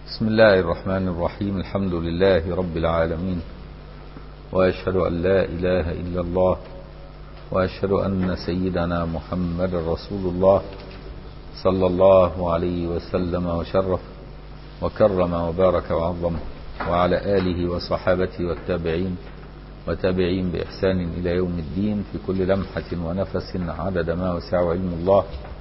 بسم الله الرحمن الرحيم. الحمد لله رب العالمين، وأشهد أن لا إله إلا الله، وأشهد أن سيدنا محمد رسول الله صلى الله عليه وسلم وشرف وكرم وبارك وعظم، وعلى آله وصحابته والتابعين وتابعين بإحسان إلى يوم الدين، في كل لمحة ونفس عدد ما وسع علم الله.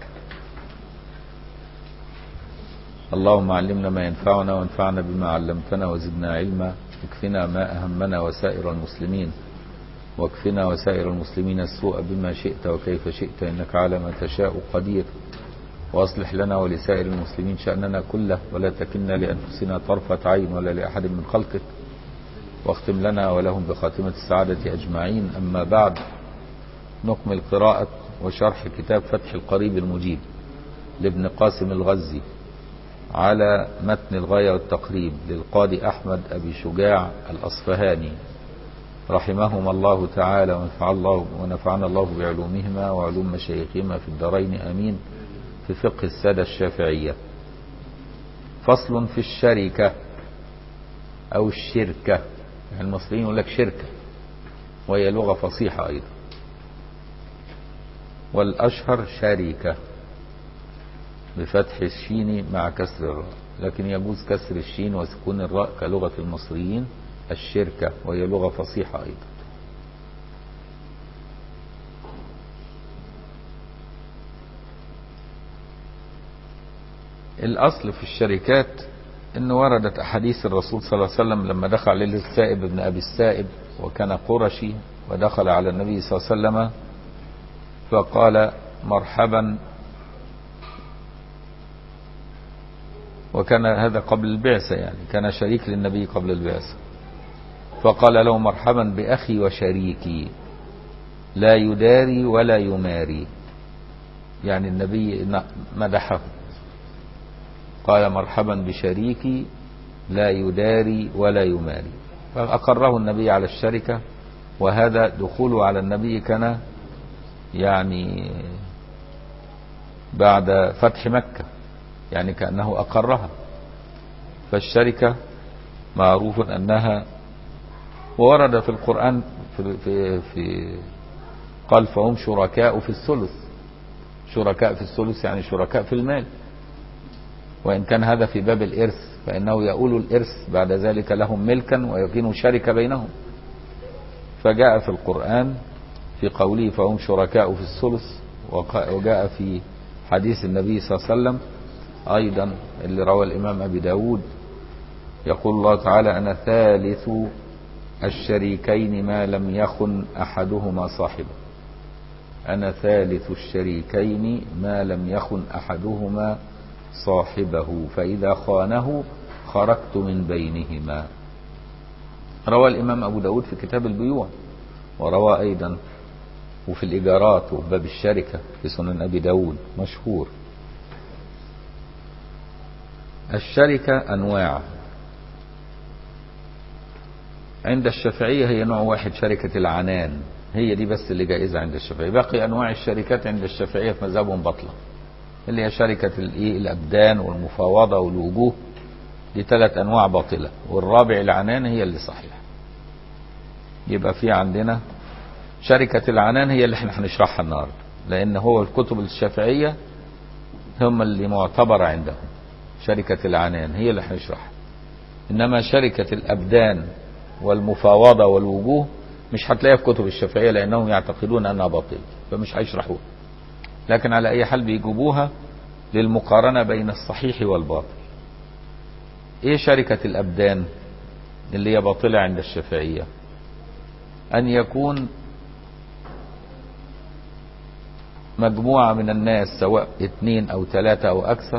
اللهم علمنا ما ينفعنا وانفعنا بما علمتنا وزدنا علما، اكفنا ما أهمنا وسائر المسلمين، واكفنا وسائر المسلمين السوء بما شئت وكيف شئت، إنك على ما تشاء قدير. وأصلح لنا ولسائر المسلمين شأننا كله، ولا تكلنا لأنفسنا طرفة عين ولا لأحد من خلقك، واختم لنا ولهم بخاتمة السعادة أجمعين. أما بعد، نكمل قراءة وشرح كتاب فتح القريب المجيب لابن قاسم الغزي على متن الغاية والتقريب للقاضي أحمد أبي شجاع الأصفهاني رحمهما الله تعالى، ونفعنا الله بعلومهما وعلوم مشايخهما في الدارين آمين، في فقه السادة الشافعية. فصل في الشركة أو الشركة، يعني المصريين يقول لك شركة، وهي لغة فصيحة أيضا، والأشهر شركة بفتح الشين مع كسر الراء، لكن يجوز كسر الشين وسكون الراء كلغة المصريين الشركة، وهي لغة فصيحة أيضا. الأصل في الشركات إن وردت أحاديث الرسول صلى الله عليه وسلم لما دخل عليه السائب بن أبي السائب، وكان قرشي، ودخل على النبي صلى الله عليه وسلم فقال مرحبا، وكان هذا قبل البعثة، يعني كان شريك للنبي قبل البعثة، فقال له مرحبا بأخي وشريكي لا يداري ولا يماري، يعني النبي مدحه، قال مرحبا بشريكي لا يداري ولا يماري، فأقره النبي على الشركة. وهذا دخوله على النبي كان يعني بعد فتح مكة، يعني كأنه أقرها. فالشركة معروف أنها، وورد في القرآن في قال فهم شركاء في الثلث، شركاء في الثلث يعني شركاء في المال، وإن كان هذا في باب الإرث، فإنه يؤول الإرث بعد ذلك لهم ملكا ويكون شركة بينهم. فجاء في القرآن في قوله فهم شركاء في الثلث، وجاء في حديث النبي صلى الله عليه وسلم أيضا اللي روى الإمام أبي داود، يقول الله تعالى أنا ثالث الشريكين ما لم يخن أحدهما صاحبه، أنا ثالث الشريكين ما لم يخن أحدهما صاحبه، فإذا خانه خرجت من بينهما. روى الإمام أبو داود في كتاب البيوع، وروى أيضا وفي الإيجارات وفي باب الشركة في سنن أبي داود مشهور. الشركة أنواع، عند الشافعية هي نوع واحد، شركة العنان، هي دي بس اللي جائزة عند الشافعية. باقي أنواع الشركات عند الشافعية في مذهبهم باطلة، اللي هي شركة الأبدان والمفاوضة والوجوه، دي 3 أنواع باطلة، والرابع العنان هي اللي صحيحة. يبقى في عندنا شركة العنان هي اللي احنا هنشرحها النهاردة، لأن هو الكتب الشافعية هم اللي معتبرة عندهم، شركة العنان هي اللي هنشرحها. إنما شركة الأبدان والمفاوضة والوجوه مش هتلاقيها في كتب الشافعية، لأنهم يعتقدون أنها باطلة، فمش هيشرحوها. لكن على أي حال بيجيبوها للمقارنة بين الصحيح والباطل. إيه شركة الأبدان اللي هي باطلة عند الشافعية؟ أن يكون مجموعة من الناس، سواء 2 أو 3 أو أكثر،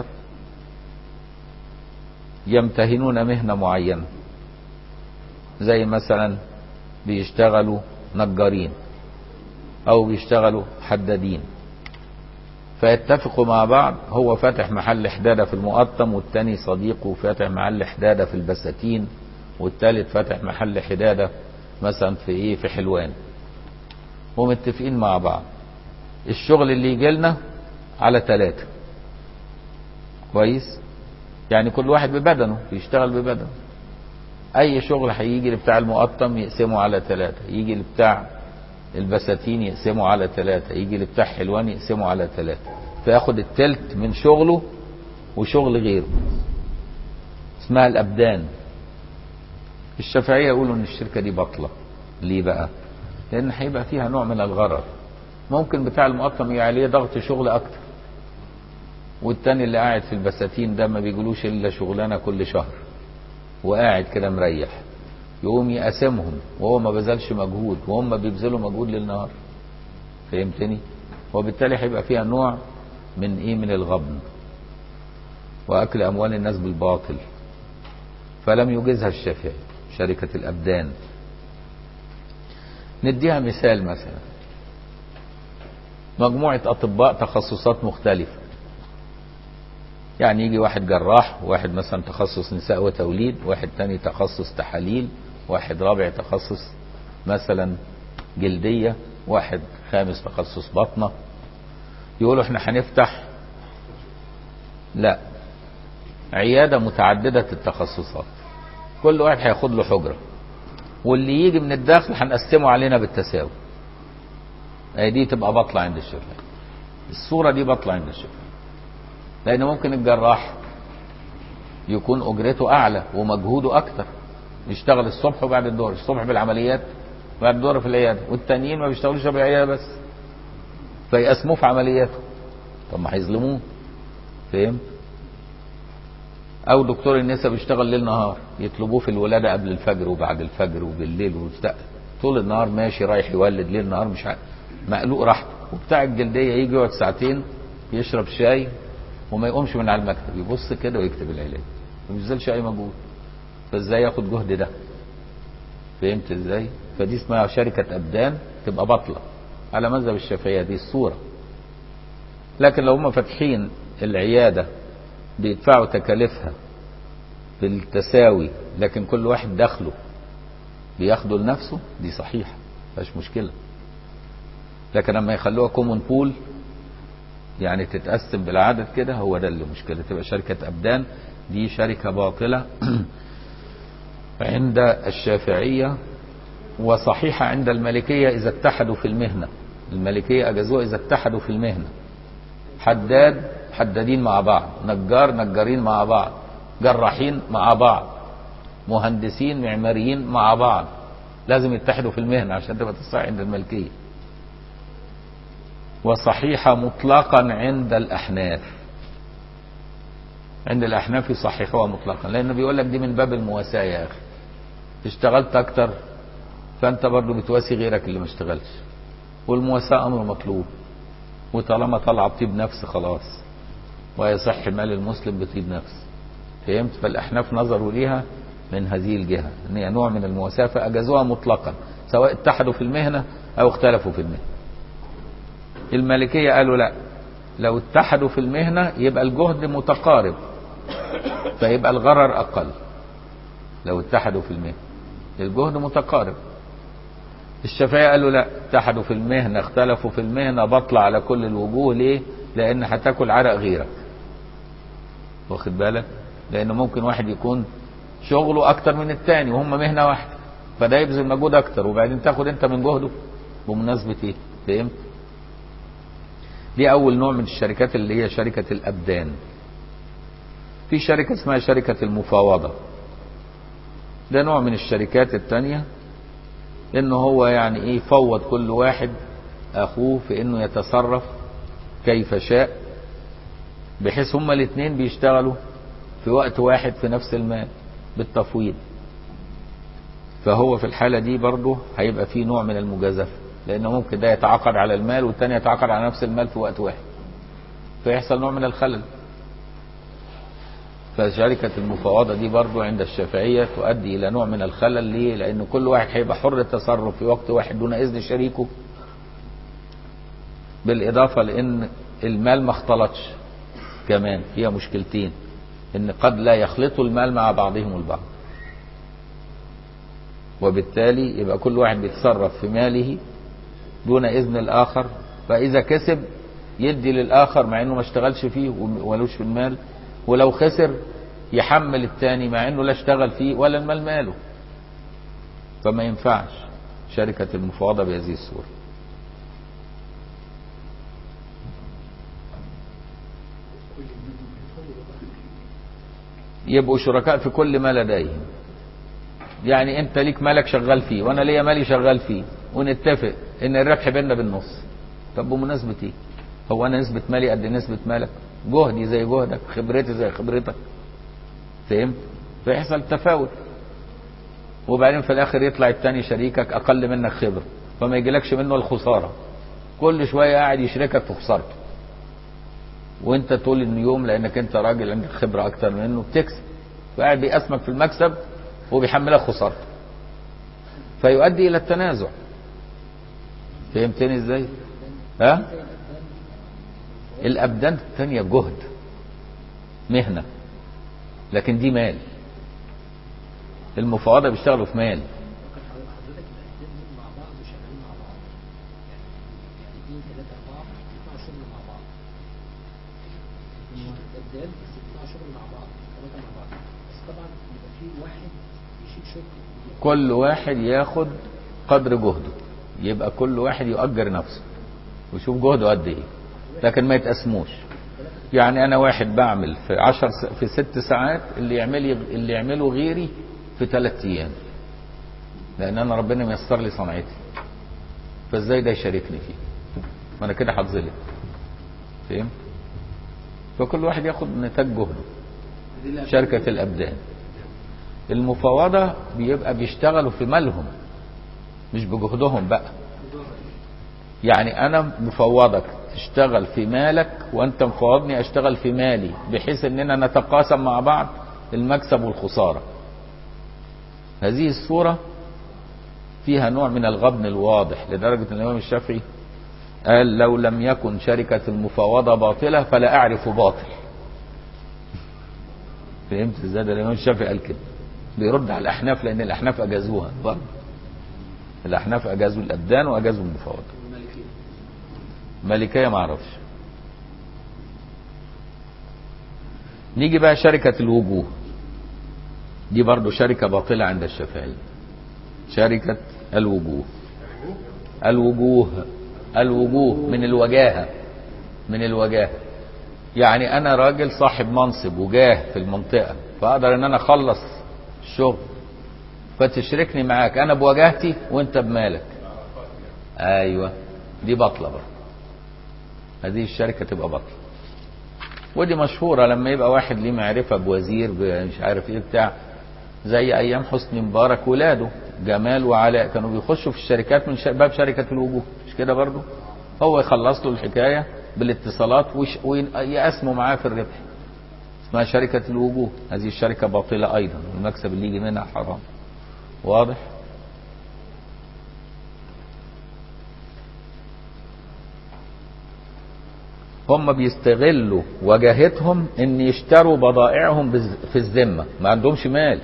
يمتهنون مهنة معينة، زي مثلا بيشتغلوا نجارين أو بيشتغلوا حدادين، فيتفقوا مع بعض، هو فاتح محل حدادة في المقطم، والتاني صديقه فاتح محل حدادة في البساتين، والتالت فاتح محل حدادة مثلا في حلوان، ومتفقين مع بعض الشغل اللي يجي لنا على 3 كويس، يعني كل واحد ببدنه بيشتغل ببدنه. اي شغل هيجي لبتاع المقطم يقسمه على 3، يجي لبتاع البساتين يقسمه على 3، يجي لبتاع حلوان يقسمه على 3، فياخد التلت من شغله وشغل غيره. اسمها الابدان. الشافعية يقولوا ان الشركة دي بطلة. ليه بقى؟ لان هيبقى فيها نوع من الغرر. ممكن بتاع المقطم يبقى عليه ضغط شغل اكتر، والتاني اللي قاعد في البساتين ده ما بيقولوش الا شغلانة كل شهر وقاعد كده مريح، يقوم يقاسمهم وهو ما بذلش مجهود وهم بيبذلوا مجهود للنهار. فهمتني؟ وبالتالي هيبقى فيها نوع من ايه؟ من الغبن واكل اموال الناس بالباطل. فلم يجزها الشافعي شركة الابدان. نديها مثال، مثلا مجموعة اطباء تخصصات مختلفة، يعني يجي واحد جراح، واحد مثلا تخصص نساء وتوليد، واحد تاني تخصص تحاليل، واحد رابع تخصص مثلا جلدية، واحد خامس تخصص بطنة. يقولوا احنا هنفتح لا عيادة متعددة التخصصات، كل واحد هياخد له حجرة، واللي يجي من الداخل هنقسمه علينا بالتساوي. دي تبقى بطلة عند الشافعي. الصورة دي بطلة عند الشافعي، لأن ممكن الجراح يكون أجرته أعلى ومجهوده أكتر، يشتغل الصبح وبعد الظهر، الصبح بالعمليات بعد الظهر في العيادة، والتانيين ما بيشتغلوش بالعيادة بس، فيقسموه في عملياته. طب ما هيظلموه. فهم؟ أو دكتور النساء بيشتغل ليل نهار، يطلبوه في الولادة قبل الفجر وبعد الفجر وبالليل طول النهار ماشي رايح يولد، ليل نهار مش مقلوق راحته. وبتاع الجلدية يجي يقعد ساعتين يشرب شاي وما يقومش من على المكتب، يبص كده ويكتب العلاج، ما بيبذلش اي مجهود. فازاي ياخد جهد ده؟ فهمت ازاي؟ فدي اسمها شركة ابدان، تبقى بطلة على مذهب الشافعية. دي الصورة. لكن لو هم فاتحين العيادة بيدفعوا تكاليفها بالتساوي، لكن كل واحد دخله بياخده لنفسه، دي صحيحة مفيهاش مشكلة. لكن لما يخلوها كومون بول، يعني تتقسم بالعدد كده، هو ده اللي مشكلة. تبقى شركة أبدان، دي شركة باطلة عند الشافعية، وصحيحة عند المالكية إذا اتحدوا في المهنة. المالكية أجازوها إذا اتحدوا في المهنة. حداد حدادين مع بعض، نجار نجارين مع بعض، جراحين مع بعض، مهندسين معماريين مع بعض، لازم يتحدوا في المهنة عشان تبقى تصح عند المالكية. وصحيحة مطلقا عند الأحناف. عند الأحناف يصححوها مطلقا، لأنه بيقول لك دي من باب المواساة. يا أخي اشتغلت أكتر فأنت برضو بتواسي غيرك اللي ما اشتغلش، والمواساة أمر مطلوب، وطالما طلع بطيب نفس خلاص، ويصح مال المسلم بطيب نفس. فهمت؟ فالأحناف نظروا ليها من هذه الجهة ان هي نوع من المواساة، فأجازوها مطلقا سواء اتحدوا في المهنة أو اختلفوا في المهنة. المالكية قالوا لا، لو اتحدوا في المهنة يبقى الجهد متقارب، فيبقى الغرر أقل. لو اتحدوا في المهنة الجهد متقارب. الشافعية قالوا لا، اتحدوا في المهنة اختلفوا في المهنة، بطلع على كل الوجوه. ليه؟ لأن هتاكل عرق غيرك، واخد بالك؟ لأنه ممكن واحد يكون شغله أكتر من التاني وهم مهنة واحدة، فده يبذل مجهود أكتر، وبعدين تاخد أنت من جهده بمناسبة إيه؟ فهمت؟ دي أول نوع من الشركات اللي هي شركة الأبدان. في شركة اسمها شركة المفاوضة. ده نوع من الشركات التانية، إنه هو يعني إيه، فوض كل واحد أخوه في إنه يتصرف كيف شاء، بحيث هما الاثنين بيشتغلوا في وقت واحد في نفس المال بالتفويض. فهو في الحالة دي برضه هيبقى فيه نوع من المجازفة، لأنه ممكن ده يتعاقد على المال والتاني يتعاقد على نفس المال في وقت واحد، فيحصل نوع من الخلل. فشركة المفاوضة دي برضو عند الشافعية تؤدي إلى نوع من الخلل. ليه؟ لأن كل واحد هيبقى حر التصرف في وقت واحد دون إذن شريكه، بالإضافة لأن المال ما اختلطش. كمان فيها مشكلتين، إن قد لا يخلطوا المال مع بعضهم البعض، وبالتالي يبقى كل واحد بيتصرف في ماله دون إذن الآخر، فإذا كسب يدي للآخر مع إنه ما اشتغلش فيه ولوش في المال، ولو خسر يحمل التاني مع انه لا اشتغل فيه ولا المال ماله. فما ينفعش شركة المفاوضة بهذه الصورة. يبقوا شركاء في كل ما لديهم. يعني انت ليك مالك شغال فيه وانا ليا مالي شغال فيه، ونتفق ان الربح بيننا بالنص. طب بمناسبة ايه؟ هو انا نسبة مالي قد نسبة مالك؟ جهدي زي جهدك، خبرتي زي خبرتك. فهمت؟ فيحصل تفاوت. وبعدين في الاخر يطلع التاني شريكك اقل منك خبرة، فما يجيلكش منه الخسارة. كل شوية قاعد يشركك في خسارته، وانت طول اليوم لانك انت راجل عندك خبرة اكتر منه بتكسب، فقاعد بيقسمك في المكسب وبيحملك خسارته، فيؤدي الى التنازع. فهمتني ازاي؟ ها؟ الابدان الثانية جهد مهنة، لكن دي مال. المفاوضة بيشتغلوا في مال. كل واحد ياخد قدر جهده، يبقى كل واحد يؤجر نفسه ويشوف جهده قد ايه، لكن ما يتقسموش. يعني انا واحد بعمل في 6 ساعات اللي يعمله غيري في 3 ايام، لان انا ربنا ميسر لي صنعتي، فازاي ده يشاركني فيه؟ ما انا كده هتظلم. فهمت؟ فكل واحد ياخد نتاج جهده. شركة الابدان. المفاوضة بيبقى بيشتغلوا في مالهم مش بجهدهم بقى. يعني انا مفوضك تشتغل في مالك وانت مفوضني اشتغل في مالي، بحيث اننا نتقاسم مع بعض المكسب والخسارة. هذه الصورة فيها نوع من الغبن الواضح، لدرجة ان الامام الشافعي قال لو لم يكن شركة المفاوضة باطلة فلا اعرف باطل. فهمت ازاي؟ ده الامام الشافعي قال كده، بيرد على الاحناف لان الاحناف اجازوها برضه. الاحناف اجازوا الابدان واجازوا المفاوضة. مالكية ما اعرفش. نيجي بقى شركة الوجوه، دي برضو شركة باطلة عند الشافعي. شركة الوجوه. الوجوه من الوجاهة. من الوجاهة يعني انا راجل صاحب منصب وجاه في المنطقة، فاقدر ان انا اخلص الشغل، فتشركني معاك انا بوجاهتي وانت بمالك. ايوه دي بطلة بقى. هذه الشركة تبقى بطلة. ودي مشهورة لما يبقى واحد ليه معرفة بوزير مش عارف ايه بتاع، زي ايام حسني مبارك ولاده جمال وعلاء كانوا بيخشوا في الشركات من باب شركة الوجوه، مش كده برضو؟ هو يخلص له الحكاية بالاتصالات ويقسموا معاه في الربح. اسمها شركة الوجوه. هذه الشركة باطلة ايضا، المكسب اللي يجي منها حرام. واضح؟ هم بيستغلوا وجاهتهم ان يشتروا بضائعهم في الذمة، ما عندهمش مال،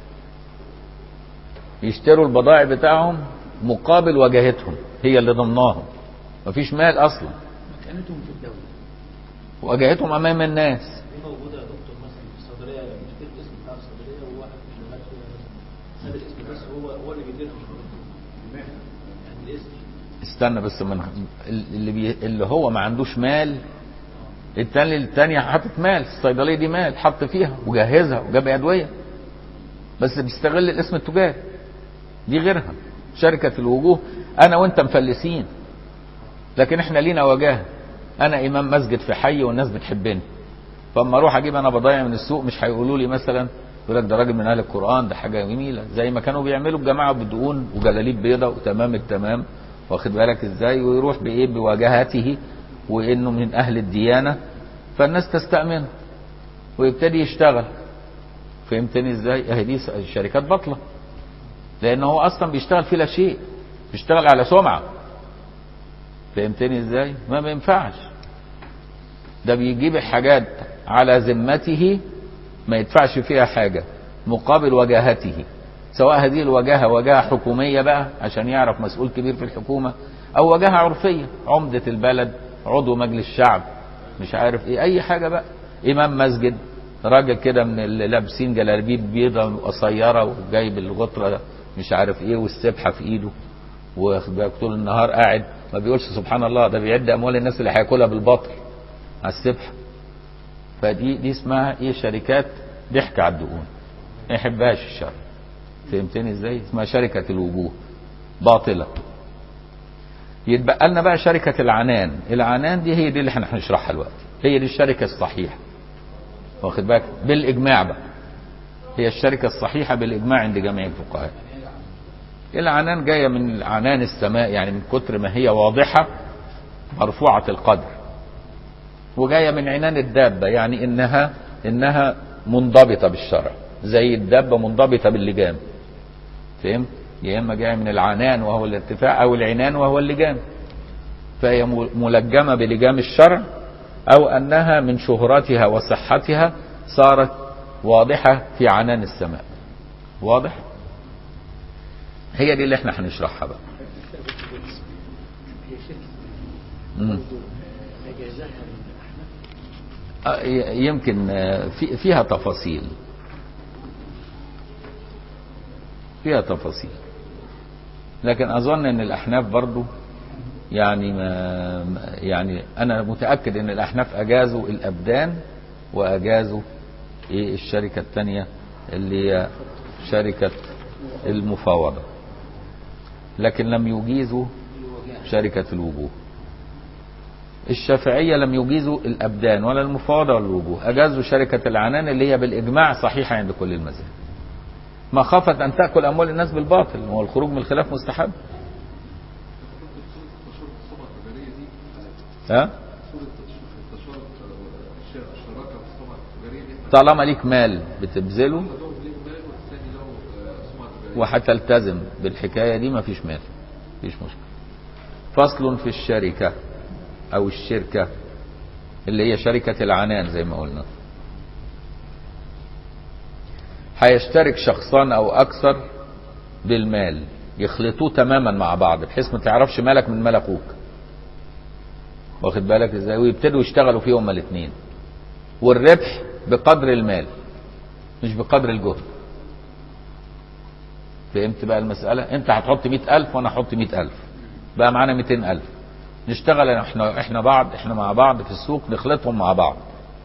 يشتروا البضائع بتاعهم مقابل وجاهتهم هي اللي ضمناهم، مفيش مال اصلا. مكانتهم في الدولة وجاهتهم امام الناس. دي موجودة يا دكتور مثلا في الصيدلية، مشكلة الاسم بتاع الصيدلية وواحد شغال فيها ساب الاسم بس هو اللي بيديرها يعني الاسم. استنى بس، من اللي هو ما عندوش مال، التاني حاطط مال، الصيدليه دي مال حط فيها وجهزها وجاب ادويه، بس بيستغل الاسم التجاري. دي غيرها. شركه الوجوه انا وانت مفلسين، لكن احنا لينا وجاهه. انا امام مسجد في حي والناس بتحبني، فاما اروح اجيب انا بضايع من السوق مش هيقولوا لي مثلا يقول لك ده راجل من اهل القران، ده حاجه جميله، زي ما كانوا بيعملوا الجماعه بدقون وجلاليب بيضاء وتمام التمام، واخد بالك ازاي، ويروح بايه بواجهته وانه من اهل الديانه، فالناس تستأمنه ويبتدي يشتغل. فهمتني ازاي؟ اهي دي الشركات باطله، لان هو اصلا بيشتغل في لا شيء، بيشتغل على سمعه. فهمتني ازاي؟ ما ينفعش. ده بيجيب الحاجات على ذمته ما يدفعش فيها حاجه مقابل وجاهته، سواء هذه الوجاهه وجاهه حكوميه بقى عشان يعرف مسؤول كبير في الحكومه، او وجاهه عرفيه عمده البلد، عضو مجلس الشعب، مش عارف ايه، اي حاجه بقى، امام مسجد، راجل كده من اللي لابسين جلابيب بيضة قصيرة وجايب الغطرة مش عارف ايه والسبحة في ايده طول النهار قاعد ما بيقولش سبحان الله، ده بيعد اموال الناس اللي هياكلها بالباطل على السبحة. دي اسمها ايه؟ شركات ضحك على الدقون، ما يحبهاش الشرع. فهمتني ازاي؟ اسمها شركة الوجوه باطلة. يتبقى لنا بقى شركة العنان. العنان دي هي دي اللي احنا هنشرحها دلوقتي، هي دي الشركة الصحيحة، واخد بالك؟ بالإجماع بقى هي الشركة الصحيحة بالإجماع عند جميع الفقهاء. العنان جاية من عنان السماء، يعني من كتر ما هي واضحة مرفوعة القدر، وجاية من عنان الدابة، يعني إنها منضبطة بالشرع، زي الدابة منضبطة باللجام. فهمت؟ يا إما جاية من العنان وهو الارتفاع، أو العنان وهو اللجام، فهي ملجمة بلجام الشرع، أو أنها من شهرتها وصحتها صارت واضحة في عنان السماء. واضح؟ هي دي اللي احنا هنشرحها بقى. يمكن فيها تفاصيل، لكن أظن أن الأحناف برضو يعني أنا متأكد أن الأحناف أجازوا الأبدان وأجازوا الشركة الثانية اللي هي شركة المفاوضة، لكن لم يجيزوا شركة الوجوه. الشافعية لم يجيزوا الأبدان ولا المفاوضة ولا الوجوه، أجازوا شركة العنان اللي هي بالإجماع صحيحة عند كل المذاهب، مخافة أن تأكل أموال الناس بالباطل، وهو الخروج من الخلاف مستحب. ها؟ طالما ليك مال بتبذله وهتلتزم بالحكاية دي مفيش مال، مفيش مشكلة. فصل في الشركة أو الشركة اللي هي شركة العنان زي ما قلنا. هيشترك شخصان أو أكثر بالمال، يخلطوه تماما مع بعض بحيث ما تعرفش مالك من مال أخوك، واخد بالك ازاي؟ ويبتدوا يشتغلوا فيه هما الاثنين، والربح بقدر المال مش بقدر الجهد. فهمت بقى المسألة؟ انت هتحط 100,000 وانا هحط 100,000، بقى معانا 200,000، نشتغل احنا مع بعض في السوق، نخلطهم مع بعض.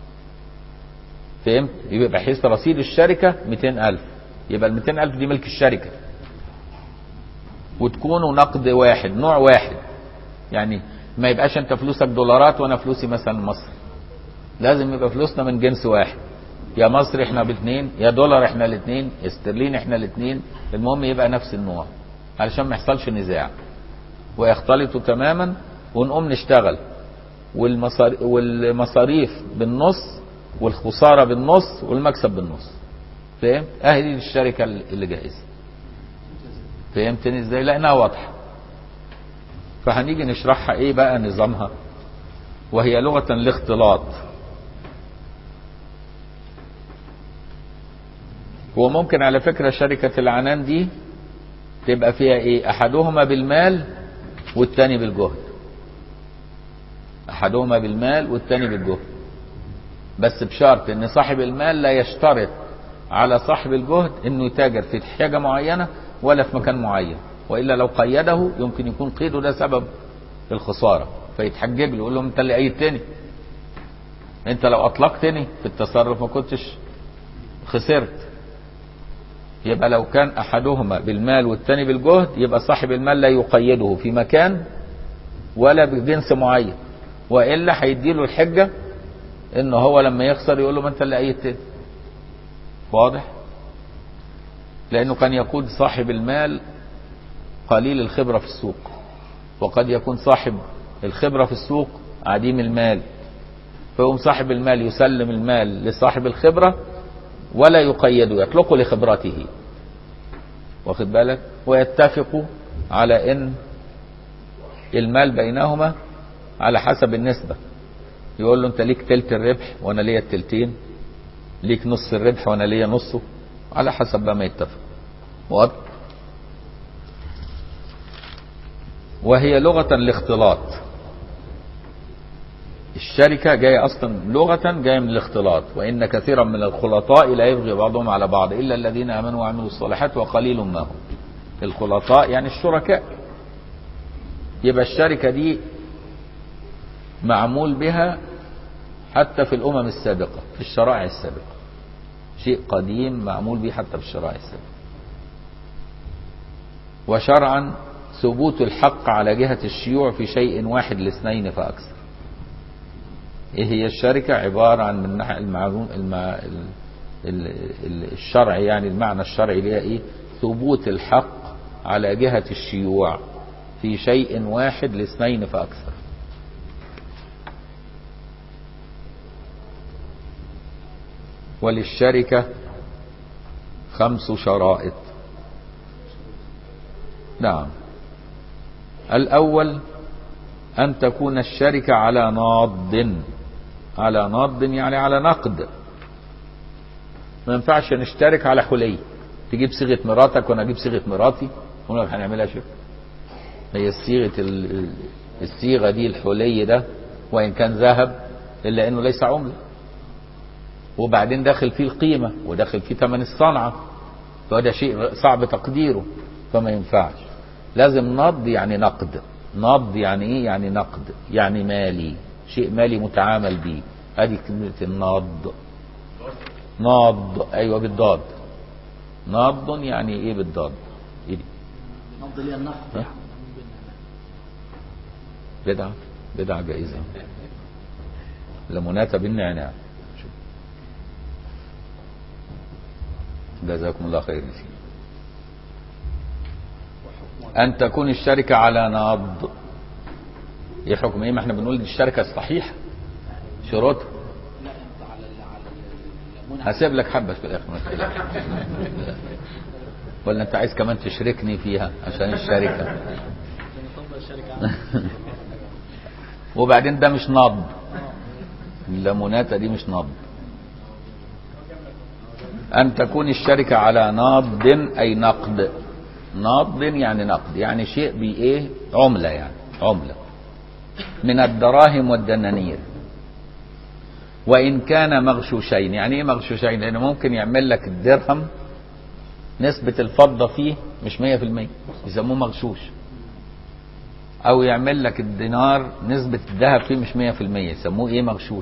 فهمت؟ يبقى بحيث رصيد الشركة 200,000، يبقى ال 200,000 دي ملك الشركة، وتكونوا نقد واحد، نوع واحد، يعني ما يبقاش انت فلوسك دولارات وانا فلوسي مثلا مصر، لازم يبقى فلوسنا من جنس واحد، يا مصر احنا باثنين، يا دولار احنا الاثنين، استرلين احنا الاثنين، المهم يبقى نفس النوع علشان ما يحصلش نزاع ويختلطوا تماما، ونقوم نشتغل والمصاريف بالنص والخسارة بالنص والمكسب بالنص. فهمت؟ اهي دي الشركة اللي جاهزة. فهمتني ازاي؟ لانها واضحة. فهنيجي نشرحها ايه بقى نظامها. وهي لغة الاختلاط، وممكن على فكرة شركة العنان دي تبقى فيها ايه؟ احدهما بالمال والتاني بالجهد، احدهما بالمال والتاني بالجهد، بس بشرط ان صاحب المال لا يشترط على صاحب الجهد انه يتاجر في حاجة معينة ولا في مكان معين، وإلا لو قيده يمكن يكون قيده ده سبب الخسارة، فيتحجج له يقول لهم انت اللي قيدتني، انت لو اطلقتني في التصرف ما كنتش خسرت. يبقى لو كان احدهما بالمال والتاني بالجهد يبقى صاحب المال لا يقيده في مكان ولا بجنس معين، وإلا هيديله الحجة انه هو لما يخسر يقول له ما انت اللي قيدتني. واضح؟ لانه كان يقود صاحب المال قليل الخبرة في السوق، وقد يكون صاحب الخبرة في السوق عديم المال، فيقوم صاحب المال يسلم المال لصاحب الخبرة ولا يقيده، يطلقه لخبرته، واخد بالك؟ ويتفقوا على ان المال بينهما على حسب النسبة، يقول له انت ليك تلت الربح وانا ليا التلتين، ليك نص الربح وانا ليا نصه، على حسب ما يتفق. واضح؟ وهي لغة الاختلاط، الشركة جاية أصلا لغة جاية من الاختلاط، وإن كثيرا من الخلطاء لا يبغي بعضهم على بعض إلا الذين آمنوا وعملوا الصالحات وقليل ما هم. الخلطاء يعني الشركاء. يبقى الشركة دي معمول بها حتى في الأمم السابقة، في الشرائع السابقة، شيء قديم معمول به حتى في الشرائع السابقة. وشرعا ثبوت الحق على جهة الشيوع في شيء واحد لاثنين فأكثر. ايه هي الشركة؟ عبارة عن من ناحية الشرعي، يعني المعنى الشرعي ليها ايه؟ ثبوت الحق على جهة الشيوع في شيء واحد لاثنين فأكثر. وللشركة 5 شرائط. نعم. الأول أن تكون الشركة على ناض. على ناض يعني على نقد. ما ينفعش نشترك على حلي، تجيب صيغة مراتك وانا اجيب صيغة مراتي ونقول لك هنعملها شيء. هي الصيغة دي الحلي ده وإن كان ذهب إلا إنه ليس عملة، وبعدين داخل فيه القيمة وداخل فيه ثمن الصنعة، فهذا شيء صعب تقديره، فما ينفعش. لازم نقد يعني نقد. نقد يعني ايه؟ يعني نقد، يعني مالي، شيء مالي متعامل به. هذه كلمة النقد. نقد ايوه بالضاد. نقد يعني ايه بالضاد؟ ايه دي؟ نقد لي النقد. بدعة جائزة. لمناة بالنعناع. جزاكم الله خير. أن تكون الشركة على ناض. ايه حكم ايه؟ ما احنا بنقول دي الشركة الصحيحة شروطها. هسيب لك حبة في الآخر ما تقلقش. ولا أنت عايز كمان تشركني فيها عشان الشركة؟ وبعدين ده مش نض. الليموناتة دي مش نض. أن تكون الشركة على ناض أي نقد. ناض يعني نقد، يعني شيء بإيه؟ عملة، يعني عملة من الدراهم والدنانير. وإن كان مغشوشين. يعني إيه مغشوشين؟ لأنه ممكن يعمل لك الدرهم نسبة الفضة فيه مش 100%، يسموه مغشوش. أو يعمل لك الدينار نسبة الذهب فيه مش 100%، يسموه إيه؟ مغشوش.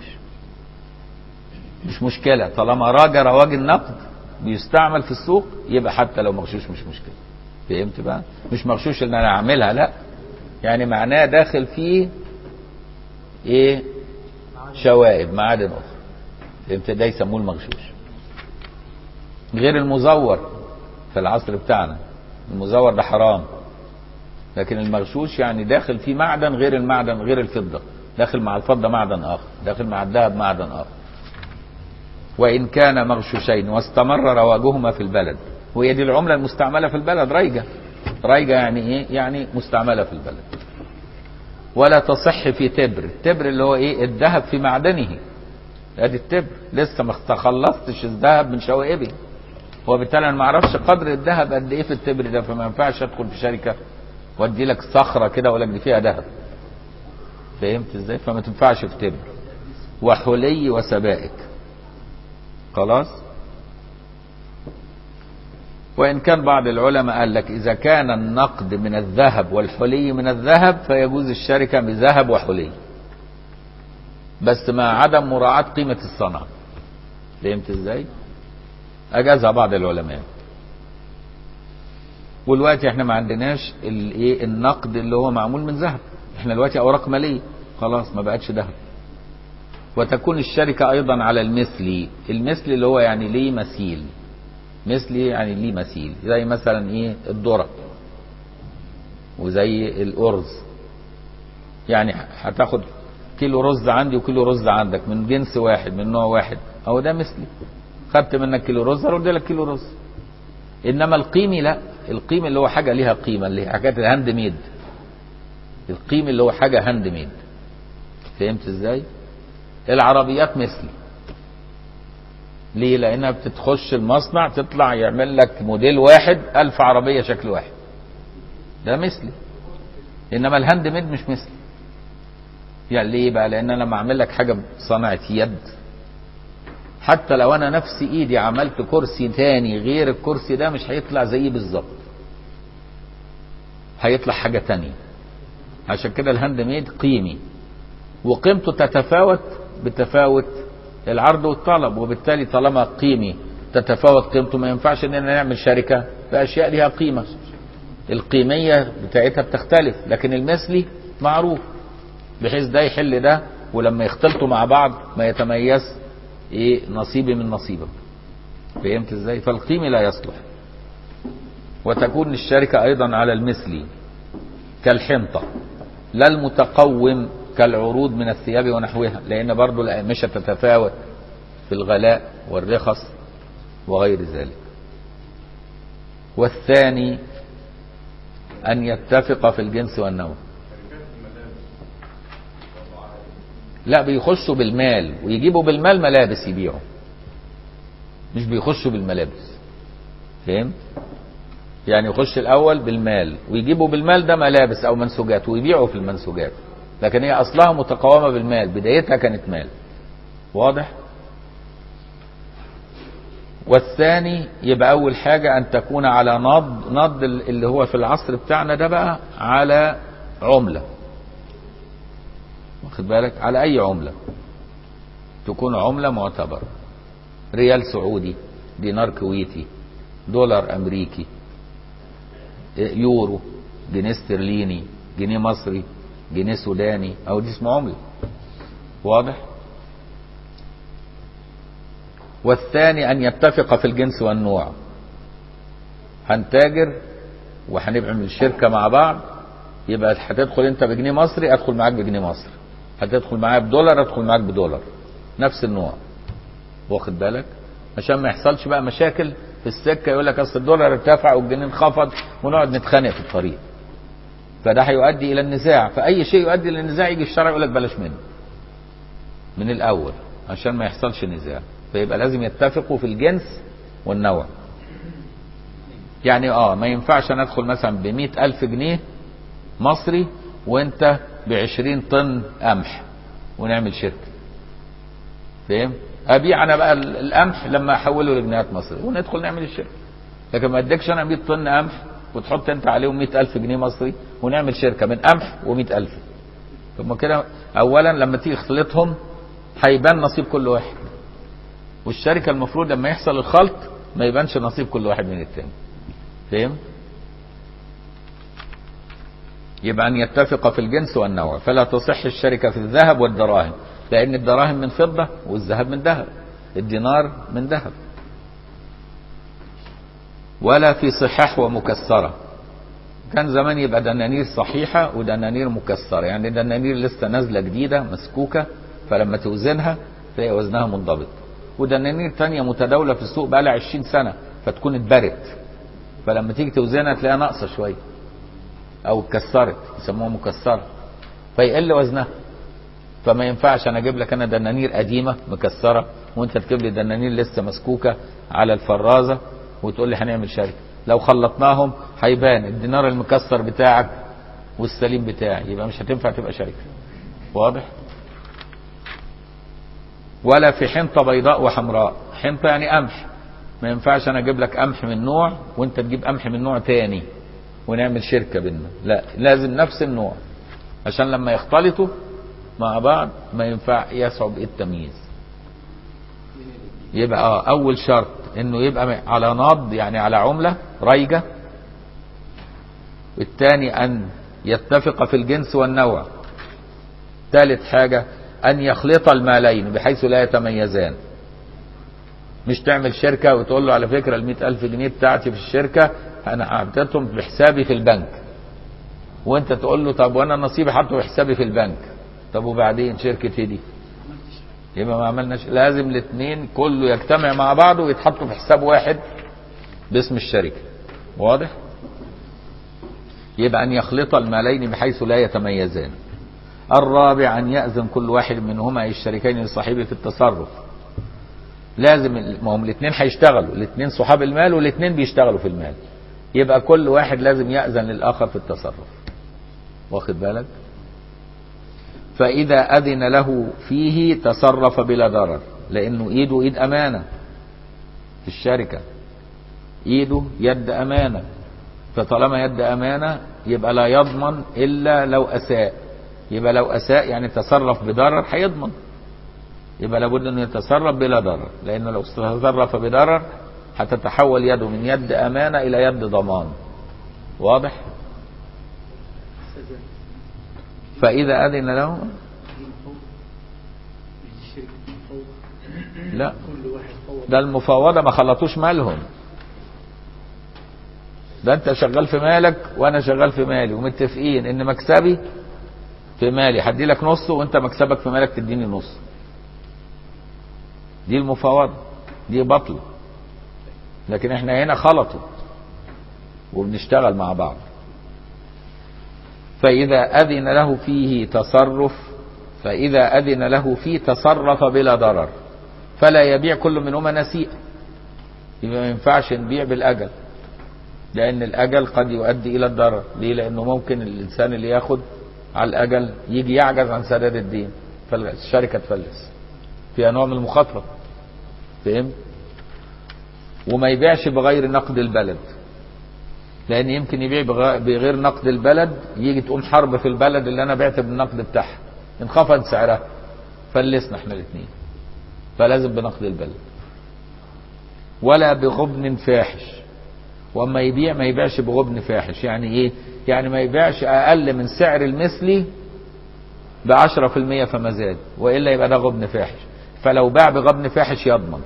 مش مشكلة طالما راجع رواج النقد بيستعمل في السوق، يبقى حتى لو مغشوش مش مشكلة. فهمت بقى؟ مش مغشوش ان انا اعملها، لا، يعني معناه داخل فيه ايه؟ شوائب، معادن اخرى. فهمت؟ ده يسموه المغشوش. غير المزور في العصر بتاعنا، المزور ده حرام، لكن المغشوش يعني داخل فيه معدن غير المعدن، غير الفضة، داخل مع الفضة معدن اخر، داخل مع الذهب معدن اخر. وإن كان مغشوشين واستمر رواجهما في البلد. وهي دي العملة المستعملة في البلد، ريجة. ريجة يعني ايه؟ يعني مستعملة في البلد. ولا تصح في تبر. التبر اللي هو ايه؟ الذهب في معدنه. ادي التبر، لسه ما تخلصتش الذهب من شوائبه، وبالتالي انا ما اعرفش قدر الذهب قد ايه في التبر ده، فما ينفعش ادخل في شركة وادي لك صخرة كده ولا دي فيها ذهب. فهمت ازاي؟ فما تنفعش في تبر. وحلي وسبائك. خلاص. وإن كان بعض العلماء قال لك إذا كان النقد من الذهب والحلي من الذهب فيجوز الشركة بذهب وحلي، بس مع عدم مراعاة قيمة الصنعة. فهمت ازاي؟ أجازها بعض العلماء. والوقت احنا ما عندناش الايه؟ النقد اللي هو معمول من ذهب، احنا دلوقتي أوراق مالية خلاص ما بقتش ذهب. وتكون الشركة أيضا على المثلي. المثل اللي هو يعني ليه مثيل. مثلي يعني ليه مثيل، زي مثلا ايه؟ الذرة وزي الأرز. يعني هتاخد كيلو رز عندي وكيلو رز عندك من جنس واحد، من نوع واحد، أو ده مثلي. خدت منك كيلو رز هرد لك كيلو رز. إنما القيمي لا. القيمي اللي هو حاجة ليها قيمة، اللي هي حاجات الهاند ميد. القيمي اللي هو حاجة هاند ميد. فهمت ازاي؟ العربيات مثلي. ليه؟ لانها بتتخش المصنع تطلع يعمل لك موديل واحد 1000 عربية شكل واحد، ده مثلي. انما الهاند ميد مش مثلي. يعني ليه بقى؟ لان انا لما اعمل لك حاجه بصنعه يد، حتى لو انا نفس ايدي عملت كرسي تاني غير الكرسي ده مش هيطلع زيه بالظبط، هيطلع حاجه تانية. عشان كده الهاند ميد قيمي، وقيمته تتفاوت بتفاوت العرض والطلب، وبالتالي طالما قيمي تتفاوت قيمته ما ينفعش اننا نعمل شركه في اشياء ليها قيمه، القيميه بتاعتها بتختلف، لكن المثلي معروف بحيث ده يحل ده، ولما يختلطوا مع بعض ما يتميز ايه نصيبي من نصيبك. فهمت ازاي؟ فالقيمي لا يصلح. وتكون الشركه ايضا على المثلي كالحنطه، لا المتقوم كالعروض من الثياب ونحوها، لان برضو الاقمشه تتفاوت في الغلاء والرخص وغير ذلك. والثاني ان يتفق في الجنس والنوع. لا، بيخشوا بالمال ويجيبوا بالمال ملابس يبيعوا، مش بيخشوا بالملابس. فهم؟ يعني يخش الاول بالمال ويجيبوا بالمال ده ملابس او منسوجات ويبيعوا في المنسوجات، لكن هي اصلها متقومه بالمال، بدايتها كانت مال. واضح؟ والثاني يبقى اول حاجه ان تكون على نض اللي هو في العصر بتاعنا ده بقى على عمله، واخد بالك؟ على اي عمله تكون عمله معتبره، ريال سعودي، دينار كويتي، دولار امريكي، يورو، جنيه استرليني، جنيه مصري، جنيه سوداني، او دي اسمه عمله. واضح؟ والثاني ان يتفق في الجنس والنوع، هنتاجر وهنعمل شركه مع بعض، يبقى هتدخل انت بجنيه مصري ادخل معاك بجنيه مصري، هتدخل معايا بدولار ادخل معاك بدولار، نفس النوع. واخد بالك؟ عشان ما يحصلش بقى مشاكل في السكه، يقول لك اصل الدولار ارتفع والجنيه انخفض ونقعد نتخانق في الطريق، فده هيؤدي الى النزاع. فاي شيء يؤدي الى النزاع يجي الشرع يقول لك بلاش منه من الاول عشان ما يحصلش نزاع. فيبقى لازم يتفقوا في الجنس والنوع. يعني ما ينفعش انا ادخل مثلا ب100,000 جنيه مصري وانت ب20 طن قمح ونعمل شركه. فاهم؟ ابيع انا بقى القمح لما احوله لجنيهات مصري وندخل نعمل الشركه، لكن ما اديكش انا 100 طن قمح وتحط انت عليهم 100,000 جنيه مصري ونعمل شركه من قمح و100,000. طب ما كده اولا لما تيجي تخلطهم هيبان نصيب كل واحد، والشركه المفروض لما يحصل الخلط ما يبانش نصيب كل واحد من التاني. فاهم؟ يبقى ان يتفق في الجنس والنوع. فلا تصح الشركه في الذهب والدراهم، لان الدراهم من فضه والذهب من ذهب، الدينار من ذهب. ولا في صحاح ومكسره، كان زمان يبقى دنانير صحيحه ودنانير مكسره، يعني دنانير لسه نازله جديده مسكوكه فلما توزنها تلاقي وزنها منضبط، ودنانير تانية متداوله في السوق بقى لها 20 سنه فتكون اتبرت، فلما تيجي توزنها تلاقيها ناقصه شويه او اتكسرت، يسموها مكسره فيقل وزنها. فما ينفعش انا اجيب لك انا دنانير قديمه مكسره وانت تجيب لي دنانير لسه مسكوكه على الفرازه وتقول لي هنعمل شركه. لو خلطناهم هيبان الدينار المكسر بتاعك والسليم بتاعي، يبقى مش هتنفع تبقى شركه. واضح؟ ولا في حنطه بيضاء وحمراء، حنطه يعني قمح، ما ينفعش انا اجيب لك قمح من نوع وانت تجيب قمح من نوع تاني ونعمل شركه بيننا، لا، لازم نفس النوع عشان لما يختلطوا مع بعض ما ينفع يصعب التمييز. يبقى اول شرط انه يبقى على نض يعني على عمله رايجه. والثاني ان يتفق في الجنس والنوع. ثالث حاجه ان يخلط المالين بحيث لا يتميزان. مش تعمل شركه وتقول له على فكره ال100,000 جنيه بتاعتي في الشركه انا عدتهم بحسابي في البنك، وانت تقول له طب وانا نصيبي حاطه في حسابي في البنك. طب وبعدين شركه دي يبقى ما عملناش. لازم الاثنين كله يجتمع مع بعضه ويتحطوا في حساب واحد باسم الشركه. واضح؟ يبقى ان يخلط المالين بحيث لا يتميزان. الرابع ان يأذن كل واحد منهما اي الشريكين لصاحبه في التصرف. لازم ما هم الاثنين هيشتغلوا، الاثنين صحاب المال والاثنين بيشتغلوا في المال، يبقى كل واحد لازم يأذن للآخر في التصرف. واخد بالك؟ فإذا أذن له فيه تصرف بلا ضرر، لأنه إيده إيد أمانة في الشركة، إيده يد أمانة، فطالما يد أمانة يبقى لا يضمن إلا لو أساء. يبقى لو أساء يعني تصرف بضرر هيضمن، يبقى لابد أنه يتصرف بلا ضرر، لأنه لو تصرف بضرر هتتحول يده من يد أمانة إلى يد ضمان. واضح؟ فإذا أذن له لا، ده المفاوضة ما خلطوش مالهم، ده انت شغال في مالك وانا شغال في مالي ومتفقين ان مكسبي في مالي هدي لك نصه وانت مكسبك في مالك تديني نص. دي المفاوضة، دي بطل. لكن احنا هنا خلطوا وبنشتغل مع بعض. فإذا أذن له فيه تصرف، فإذا أذن له فيه تصرف بلا ضرر، فلا يبيع كل منهما نسيئا. يبقى ما ينفعش نبيع بالأجل، لأن الأجل قد يؤدي إلى الضرر. ليه؟ لأنه ممكن الإنسان اللي ياخد على الأجل يجي يعجز عن سداد الدين فالشركة تفلس، فيها نوع من المخاطرة. فهم؟ وما يبيعش بغير نقد البلد، لأن يمكن يبيع بغير نقد البلد، يجي تقوم حرب في البلد اللي أنا بعت بالنقد بتاعها، انخفض سعرها، فلسنا احنا الاثنين. فلازم بنقد البلد. ولا بغبن فاحش، واما يبيع ما يبيعش بغبن فاحش. يعني ايه؟ يعني ما يبيعش اقل من سعر المثلي ب10% فما زاد، والا يبقى ده غبن فاحش. فلو باع بغبن فاحش يضمن،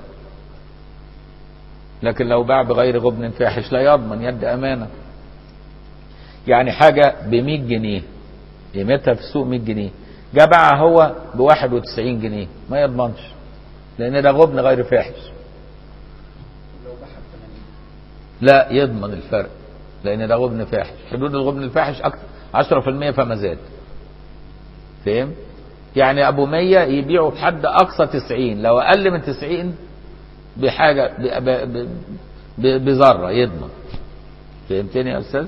لكن لو باع بغير غبن فاحش لا يضمن، يد امانه. يعني حاجه ب100 جنيه قيمتها في السوق 100 جنيه، جه باعها هو ب91 جنيه، ما يضمنش، لان ده غبن غير فاحش. لا يضمن الفرق، لان ده غبن فاحش. حدود الغبن الفاحش اكثر 10% فما زاد. فهم؟ يعني ابو 100 يبيعه بحد اقصى 90، لو اقل من 90 بحاجه بذره يضمن. فهمتني يا استاذ؟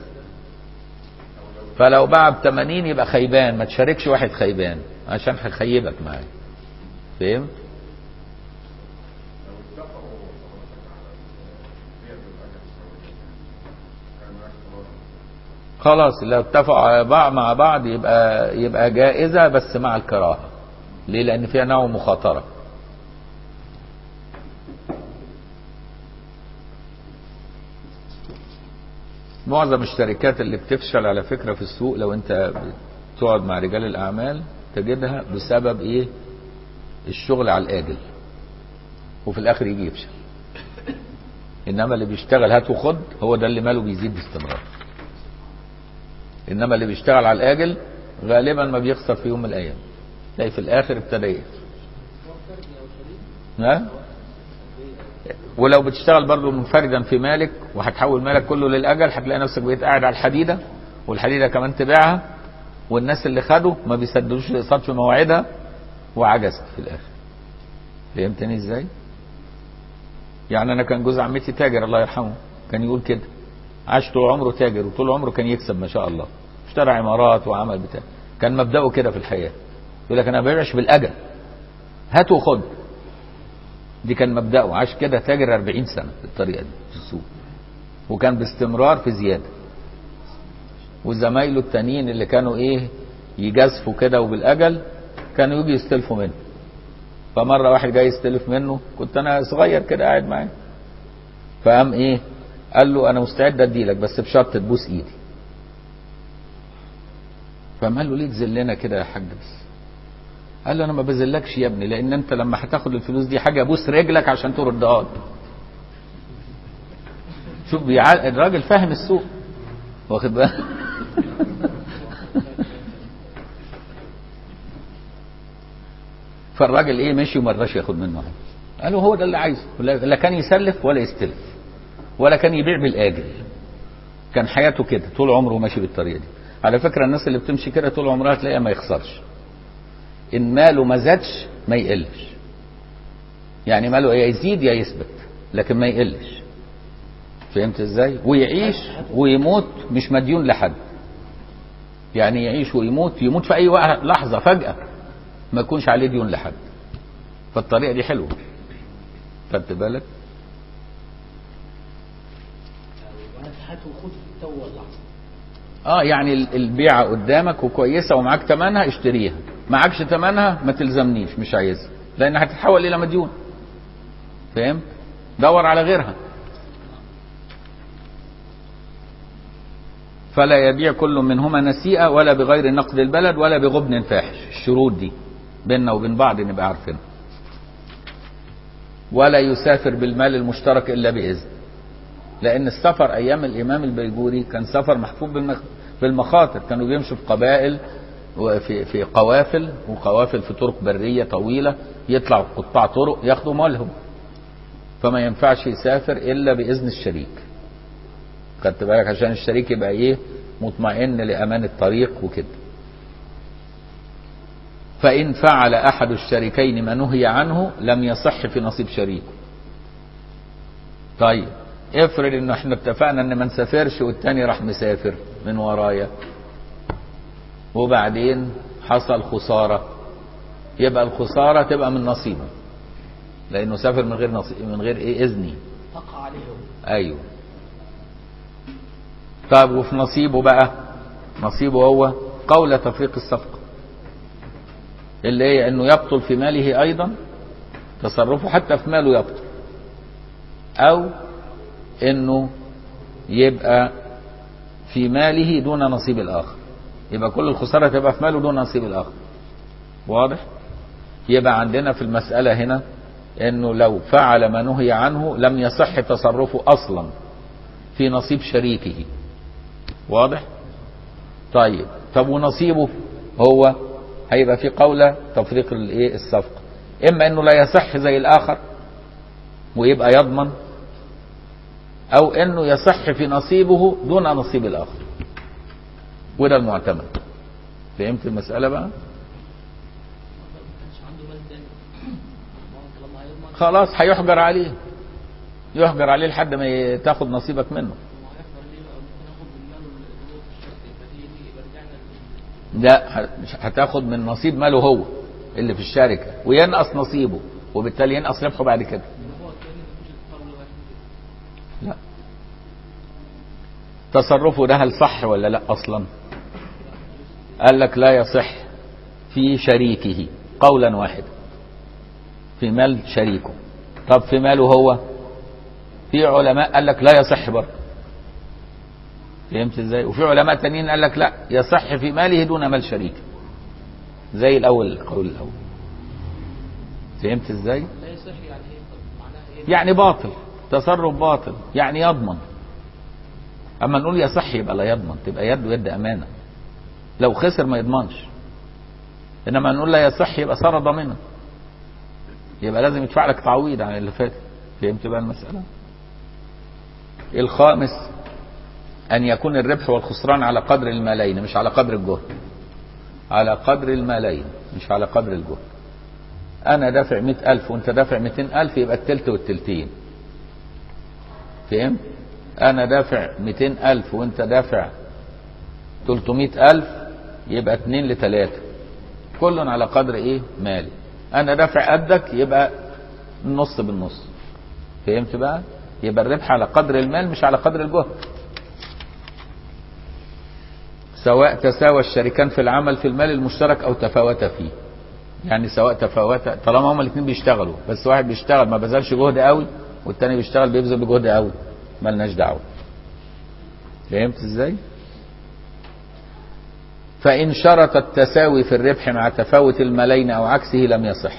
فلو باع ب80 يبقى خيبان، ما تشاركش واحد خيبان عشان هيخيبك معاه. فهم؟ خلاص لو اتفقوا على بعض مع بعض يبقى جائزة، بس مع الكراهة. ليه؟ لأن فيها نوع مخاطرة. معظم الشركات اللي بتفشل على فكرة في السوق، لو انت تقعد مع رجال الأعمال تجدها بسبب ايه؟ الشغل على الآجل، وفي الآخر يجي يفشل. إنما اللي بيشتغل هات وخد هو ده اللي ماله بيزيد باستمرار. انما اللي بيشتغل على الاجل غالبا ما بيخسر في يوم من الايام، تلاقي في الاخر ابتدى يخسر. ولو بتشتغل برضه منفردا في مالك وهتحول مالك كله للاجل، هتلاقي نفسك بقيت قاعد على الحديده، والحديده كمان تبيعها، والناس اللي خدوا ما بيسددوش الاقساط في مواعيدها، وعجزت في الاخر. فهمتني ازاي؟ يعني انا كان جوز عمتي تاجر الله يرحمه، كان يقول كده، عاش طول عمره تاجر وطول عمره كان يكسب ما شاء الله، اشترى عمارات وعمل بتاع، كان مبدأه كده في الحياة، يقول لك انا ما ببيعش بالاجل، هات وخد. دي كان مبدأه، عاش كده تاجر 40 سنة بالطريقة دي في السوق، وكان باستمرار في زيادة. وزمايله التانيين اللي كانوا ايه يجازفوا كده وبالاجل كانوا يجي يستلفوا منه. فمرة واحد جاي يستلف منه، كنت انا صغير كده قاعد معاه، فقام ايه قال له انا مستعد اديلك بس بشرط تبوس ايدي. فقام قال له ليه تذلنا كده يا حاج؟ بس قال له انا ما بذلكش يا ابني، لان انت لما هتاخد الفلوس دي حاجه ابوس رجلك عشان تردها لي. شوف الراجل فاهم السوق، واخد بالك؟ فالراجل ايه مشي وما رضاش ياخد منه حاجه. قال له هو ده اللي عايزه، لا كان يسلف ولا يستلف ولا كان يبيع بالاجل، كان حياته كده طول عمره ماشي بالطريقه دي. على فكره الناس اللي بتمشي كده طول عمرها تلاقيها ما يخسرش، ان ماله ما زادش ما يقلش. يعني ماله يا يزيد يا يثبت، لكن ما يقلش. فهمت ازاي؟ ويعيش ويموت مش مديون لحد، يعني يعيش ويموت، يموت في اي وقت لحظه فجاه ما يكونش عليه ديون لحد. فالطريقة دي حلوة، خدت بالك؟ يعني البيعة قدامك وكويسة ومعاك تمنها اشتريها، معاكش تمنها ما تلزمنيش، مش عايزها، لان هتتحول الى مديون. فهمت؟ دور على غيرها. فلا يبيع كل منهما نسيئة ولا بغير نقد البلد ولا بغبن فاحش. الشروط دي بيننا وبين بعض نبقى عارفينها. ولا يسافر بالمال المشترك الا باذن، لان السفر ايام الامام البيجوري كان سفر محفوف بالمخاطر. كانوا بيمشوا في قبائل وفي قوافل، وقوافل في طرق برية طويلة، يطلعوا قطاع طرق ياخدوا مالهم، فما ينفعش يسافر الا باذن الشريك. خدت بالك؟ عشان الشريك يبقى ايه؟ مطمئن لامان الطريق وكده. فان فعل احد الشريكين ما نهي عنه لم يصح في نصيب شريكه. طيب افرض انه احنا اتفقنا ان ما نسافرش والتاني راح مسافر من ورايا، وبعدين حصل خسارة، يبقى الخسارة تبقى من نصيبه، لانه سافر من غير نصيب، من غير ايه؟ اذني. تقع عليه. ايوه. طيب وفي نصيبه بقى، نصيبه هو قول تفريق الصفقة، اللي هي انه يبطل في ماله ايضا، تصرفه حتى في ماله يبطل، او انه يبقى في ماله دون نصيب الاخر، يبقى كل الخسارة تبقى في ماله دون نصيب الاخر. واضح؟ يبقى عندنا في المسألة هنا انه لو فعل ما نهي عنه لم يصح تصرفه اصلا في نصيب شريكه. واضح؟ طيب طب ونصيبه هو هيبقى في قولة تفريق الايه؟ الصفقة، اما انه لا يصح زي الاخر ويبقى يضمن، او انه يصح في نصيبه دون نصيب الاخر، وده المعتمد. فهمت المسألة بقى؟ خلاص هيحجر عليه، يحجر عليه لحد ما تاخد نصيبك منه. لا، هتاخد من نصيب ماله هو اللي في الشركة وينقص نصيبه، وبالتالي ينقص ربحه بعد كده. لا، تصرفه ده هل صح ولا لا اصلا؟ قال لك لا يصح في شريكه قولا واحدا، في مال شريكه. طب في ماله هو، في علماء قال لك لا يصح برضه. فهمت ازاي؟ وفي علماء تانيين قال لك لا، يصح في ماله دون مال شريكه، زي الاول، القول الاول. فهمت ازاي؟ لا يصح يعني ايه؟ معناها ايه؟ يعني باطل، تصرف باطل، يعني يضمن. اما نقول يصح يبقى لا يضمن، تبقى يده يد امانه، لو خسر ما يضمنش. انما نقول لا يصح يبقى صار ضامنا، يبقى لازم يدفع لك تعويض عن اللي فات. فهمت بقى المسألة؟ الخامس أن يكون الربح والخسران على قدر المالين، مش على قدر الجهد. على قدر المالين مش على قدر الجهد. أنا دافع 100,000 وأنت دافع 200,000، يبقى التلت والتلتين. فهم؟ أنا دافع 200,000 وأنت دافع 300,000، يبقى 2 ل3، كل على قدر إيه؟ مالي. أنا دافع قدك، يبقى النص بالنص. فهمت بقى؟ يبقى الربح على قدر المال مش على قدر الجهد. سواء تساوى الشريكان في العمل في المال المشترك أو تفاوتا فيه. يعني سواء تفاوتا، طالما هما الاثنين بيشتغلوا، بس واحد بيشتغل ما بذلش جهد قوي والتاني بيشتغل بيبذل بجهد قوي، مالناش دعوه. فهمت ازاي؟ فإن شرط التساوي في الربح مع تفاوت المالين أو عكسه لم يصح.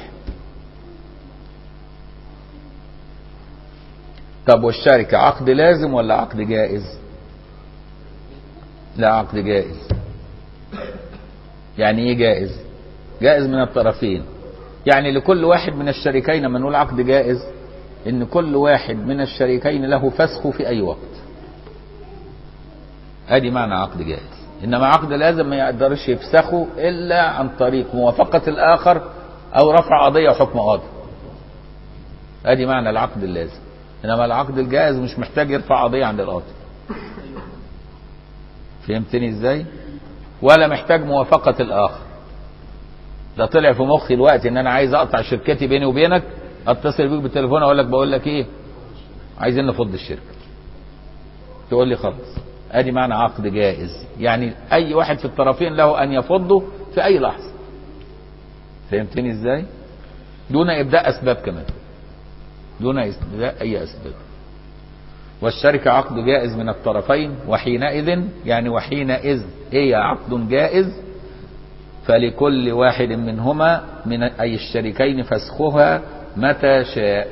طب والشركة عقد لازم ولا عقد جائز؟ لا، عقد جائز. يعني ايه جائز؟ جائز من الطرفين. يعني لكل واحد من الشريكين، لما نقول عقد جائز، ان كل واحد من الشريكين له فسخ في اي وقت. ادي معنى عقد جائز. انما عقد لازم ما يقدرش يفسخه الا عن طريق موافقة الاخر او رفع قضية وحكم قاضي. ادي معنى العقد اللازم. انما العقد الجائز مش محتاج يرفع قضية عند القاضي. فهمتني ازاي؟ ولا محتاج موافقة الاخر. ده طلع في مخي الوقت ان انا عايز اقطع شركتي بيني وبينك، اتصل بيك بالتليفون اقول لك بقول لك ايه، عايزين نفض الشركه، تقول لي خلاص. ادي معنى عقد جائز، يعني اي واحد في الطرفين له ان يفضه في اي لحظه. فهمتني ازاي؟ دون ابداء اسباب كمان، دون ابداء اي اسباب. والشركه عقد جائز من الطرفين، وحينئذ يعني وحينئذ هي عقد جائز، فلكل واحد منهما من أي الشريكين فسخها متى شاء،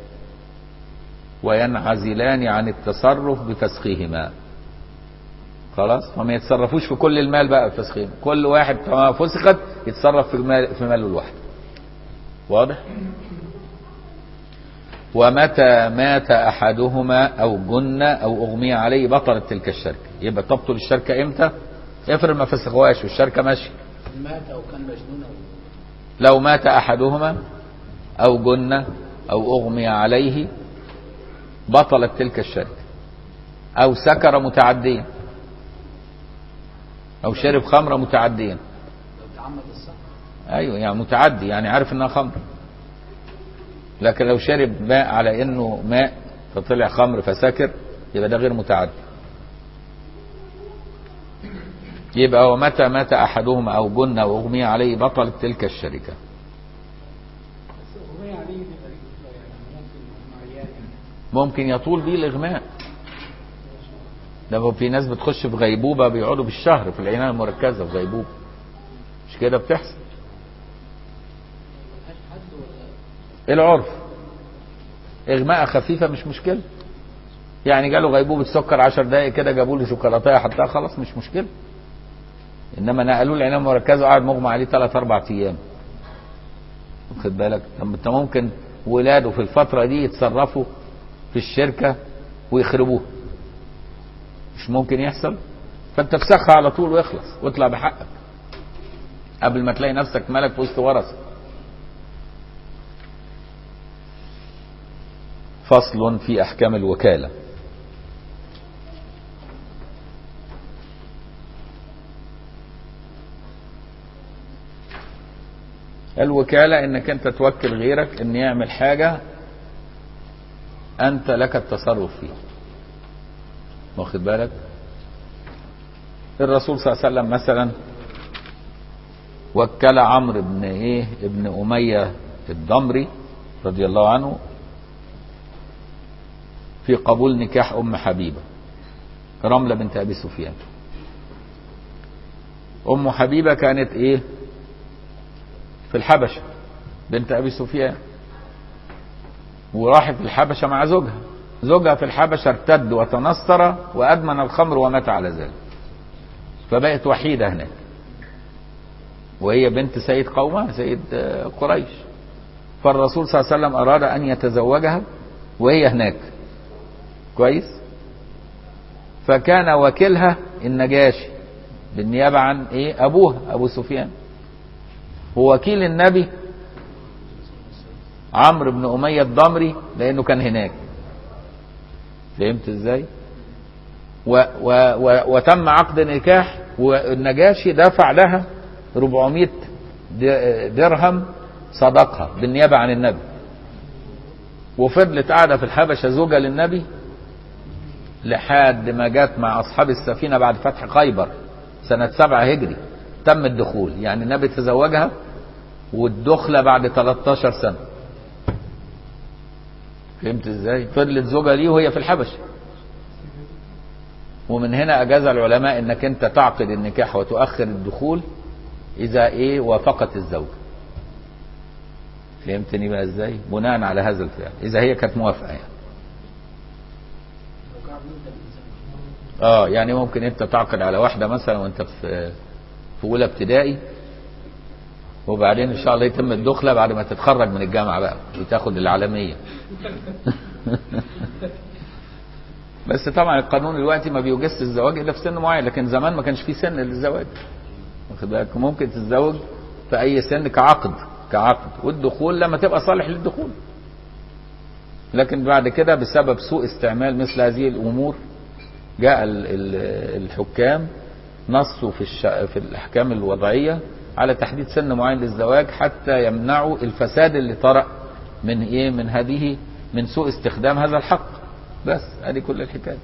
وينعزلان عن التصرف بفسخهما. خلاص، فما يتصرفوش في كل المال بقى بفسخهما، كل واحد كما فسخت يتصرف في ماله الواحد. واضح؟ ومتى مات أحدهما أو جن أو أغمي عليه بطلت تلك الشركة. يبقى تبطل الشركة إمتى؟ افرض ما فسخوهاش والشركة ماشية. مات او كان مجنون لو مات احدهما او جن او اغمي عليه بطلت تلك الشركه، او سكر متعديا، او شرب خمره متعديا. لو تعمد السكر. ايوه يعني متعدي، يعني عارف انها خمر، لكن لو شرب ماء على انه ماء فطلع خمر فسكر يبقى ده غير متعدي. يبقى ومتى مات احدهما او جن او اغمي عليه بطلت تلك الشركه. ممكن يطول بيه الاغماء، ده في ناس بتخش في غيبوبه بيقعدوا بالشهر في العنايه المركزه في غيبوبه، مش كده بتحصل؟ العرف اغماء خفيفه مش مشكله، يعني جاله غيبوبه سكر 10 دقائق كده جابوا له شوكولاته حطها خلاص مش مشكله. انما نقلوا العنايه المركزه وقعد مغمى عليه 3 4 ايام. واخد بالك؟ طب انت ممكن ولاده في الفتره دي يتصرفوا في الشركه ويخربوها، مش ممكن يحصل؟ فانت افسخها على طول ويخلص واطلع بحقك قبل ما تلاقي نفسك ملك في وسط ورثه. فصل في احكام الوكاله. الوكالة انك انت توكل غيرك ان يعمل حاجة انت لك التصرف فيها. واخد بالك؟ الرسول صلى الله عليه وسلم مثلا وكل عمرو ابن أمية الضمري رضي الله عنه في قبول نكاح ام حبيبة رملة بنت ابي سفيان. ام حبيبة كانت في الحبشة بنت ابي سفيان، وراحت الحبشة مع زوجها في الحبشة ارتد وتنصر وادمن الخمر ومات على ذلك، فبقت وحيدة هناك، وهي بنت سيد قومها سيد قريش. فالرسول صلى الله عليه وسلم اراد ان يتزوجها وهي هناك كويس، فكان وكيلها النجاشي بالنيابة عن ابوها ابو سفيان، ووكيل النبي عمرو بن أمية الضمري لأنه كان هناك. فهمت ازاي؟ وتم عقد نكاح، والنجاشي دفع لها 400 درهم صدقها بالنيابة عن النبي، وفضلت قاعدة في الحبشة زوجة للنبي لحد ما جت مع أصحاب السفينة بعد فتح خيبر سنة 7 هجري تم الدخول، يعني النبي تزوجها والدخلة بعد 13 سنة. فهمت ازاي؟ فضلت زوجة ليه وهي في الحبشة. ومن هنا اجاز العلماء انك انت تعقد النكاح وتؤخر الدخول اذا وافقت الزوجة. فهمتني بقى ازاي؟ بناء على هذا الفعل اذا هي كانت موافقة يعني. يعني ممكن انت تعقد على واحدة مثلا وانت في اولى ابتدائي، وبعدين ان شاء الله يتم الدخلة بعد ما تتخرج من الجامعة بقى وتاخد العالمية. بس طبعا القانون دلوقتي ما بيوجزش الزواج الا في سن معين، لكن زمان ما كانش في سن للزواج. واخد بالك؟ ممكن تتزوج في اي سن كعقد، والدخول لما تبقى صالح للدخول. لكن بعد كده بسبب سوء استعمال مثل هذه الامور جاء الحكام نصوا في الاحكام الوضعية على تحديد سن معين للزواج حتى يمنعوا الفساد اللي طرأ من ايه، من هذه، من سوء استخدام هذا الحق. بس هذه كل الحكايه.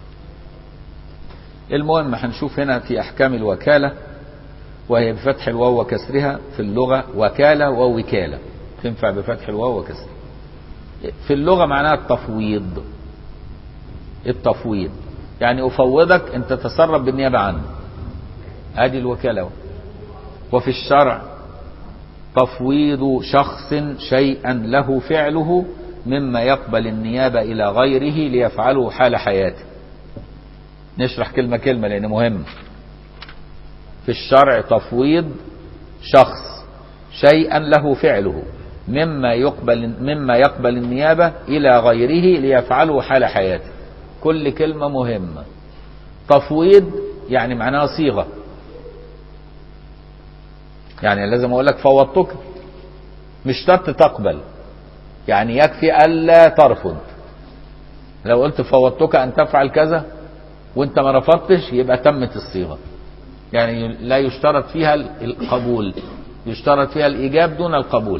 المهم هنشوف هنا في احكام الوكاله، وهي بفتح الواو وكسرها في اللغه، وكاله ووكاله تنفع بفتح الواو وكسرها. في اللغه معناها التفويض. التفويض يعني افوضك ان تتصرف بالنيابه عني، ادي الوكاله. وفي الشرع تفويض شخص شيئا له فعله مما يقبل النيابه الى غيره ليفعله حال حياته. نشرح كلمه كلمه لان مهم. في الشرع تفويض شخص شيئا له فعله مما يقبل النيابه الى غيره ليفعله حال حياته. كل كلمه مهمه. تفويض يعني معناها صيغه، يعني لازم اقول لك فوضتك، مش شرط تقبل، يعني يكفي الا ترفض. لو قلت فوضتك ان تفعل كذا وانت ما رفضتش يبقى تمت الصيغه، يعني لا يشترط فيها القبول، يشترط فيها الايجاب دون القبول.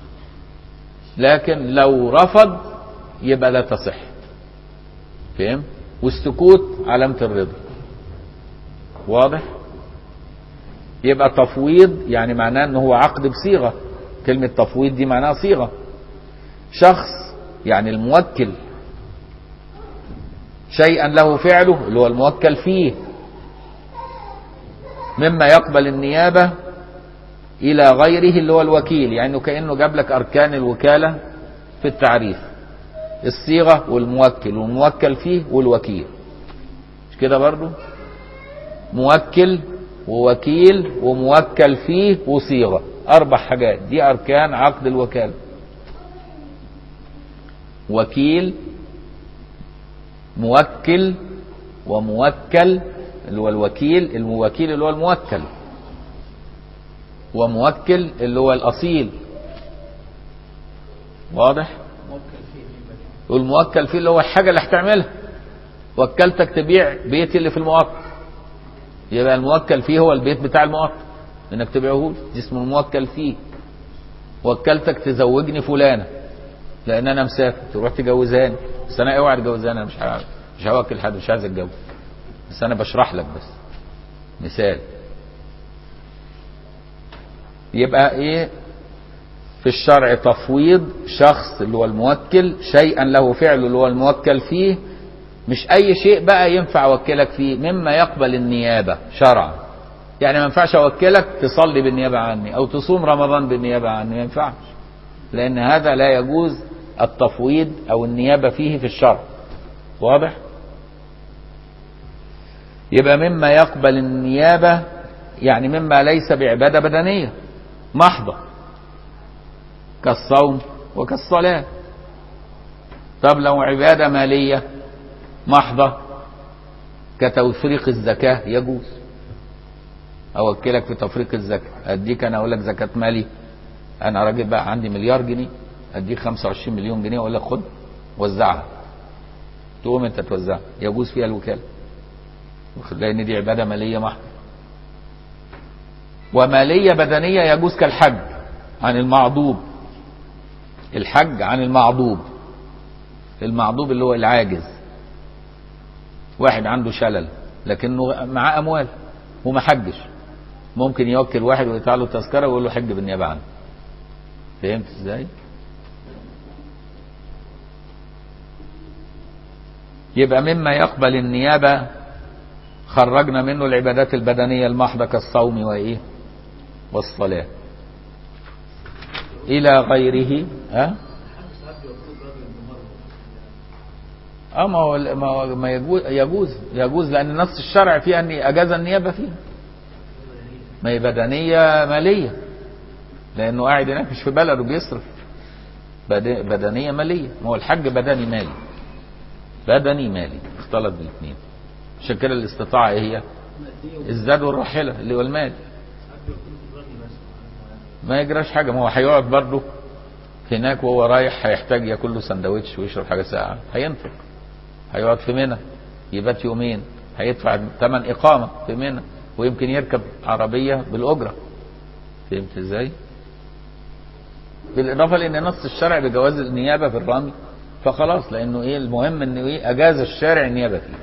لكن لو رفض يبقى لا تصح. فهم؟ والسكوت علامه الرضا. واضح؟ يبقى تفويض يعني معناه ان هو عقد بصيغه. كلمه تفويض دي معناها صيغه. شخص يعني الموكل شيئا له فعله اللي هو الموكل فيه مما يقبل النيابه الى غيره اللي هو الوكيل، يعني كانه جاب لك اركان الوكاله في التعريف: الصيغه والموكل والموكل فيه والوكيل. مش كده برضو؟ موكل ووكيل وموكل فيه وصيغه، 4 حاجات دي اركان عقد الوكاله. وكيل، موكل، وموكل اللي هو الوكيل، الموكل اللي هو الموكل، وموكل اللي هو الاصيل. واضح؟ والموكل فيه اللي هو الحاجه اللي هتعملها. وكلتك تبيع بيتي اللي في المقاطعه، يبقى الموكل فيه هو البيت بتاع المقاطعه انك تبيعه، دي اسمه الموكل فيه. وكلتك تزوجني فلانه لان انا مسافر، تروح تجوزاني، بس انا اوعى تجوزاني، انا مش هوكل حد، مش عايز اتجوز، بس انا بشرح لك بس مثال. يبقى ايه في الشرع؟ تفويض شخص اللي هو الموكل شيئا له فعل اللي هو الموكل فيه، مش اي شيء بقى ينفع اوكلك فيه مما يقبل النيابه شرعا. يعني ما ينفعش اوكلك تصلي بالنيابه عني او تصوم رمضان بالنيابه عني، ما ينفعش، لان هذا لا يجوز التفويض او النيابه فيه في الشرع. واضح؟ يبقى مما يقبل النيابه يعني مما ليس بعباده بدنيه محضه كالصوم وكالصلاه. طب لو عباده ماليه محضه كتفريق الزكاه يجوز. اوكلك في تفريق الزكاه، اديك انا اقول لك زكاه مالي، انا راجل بقى عندي مليار جنيه، اديك 25 مليون جنيه واقول لك خد وزعها، تقوم انت توزعها، يجوز فيها الوكاله لان دي عباده ماليه محضه. وماليه بدنيه يجوز كالحج عن المعضوب. الحج عن المعضوب، المعضوب اللي هو العاجز، واحد عنده شلل لكنه معاه اموال وما حجش، ممكن يوكل واحد ويدفع له تذكره ويقول له حج بالنيابه عنه. فهمت ازاي؟ يبقى مما يقبل النيابه خرجنا منه العبادات البدنيه المحضه كالصوم وايه والصلاه الى غيره. ما يجوز لان نص الشرع فيه ان اجاز النيابه فيها. ما هي بدنيه ماليه لانه قاعد هناك مش في بلده بيصرف. بدنيه ماليه، ما هو الحج بدني مالي، بدني مالي اختلط بالاثنين. عشان كده الاستطاعه ايه هي؟ الزاد والراحله اللي هو المال. ما يجراش حاجه، ما هو هيقعد برضه هناك وهو رايح، هيحتاج ياكل له سندوتش ويشرب حاجه ساقعه، هينفق، هيقعد في منى يبات يومين، هيدفع ثمن اقامه في منى، ويمكن يركب عربيه بالاجره فهمت ازاي؟ بالاضافه لان نص الشرع بجواز النيابه في الرمي، فخلاص لانه ايه المهم انه ايه اجاز الشارع النيابه فيه.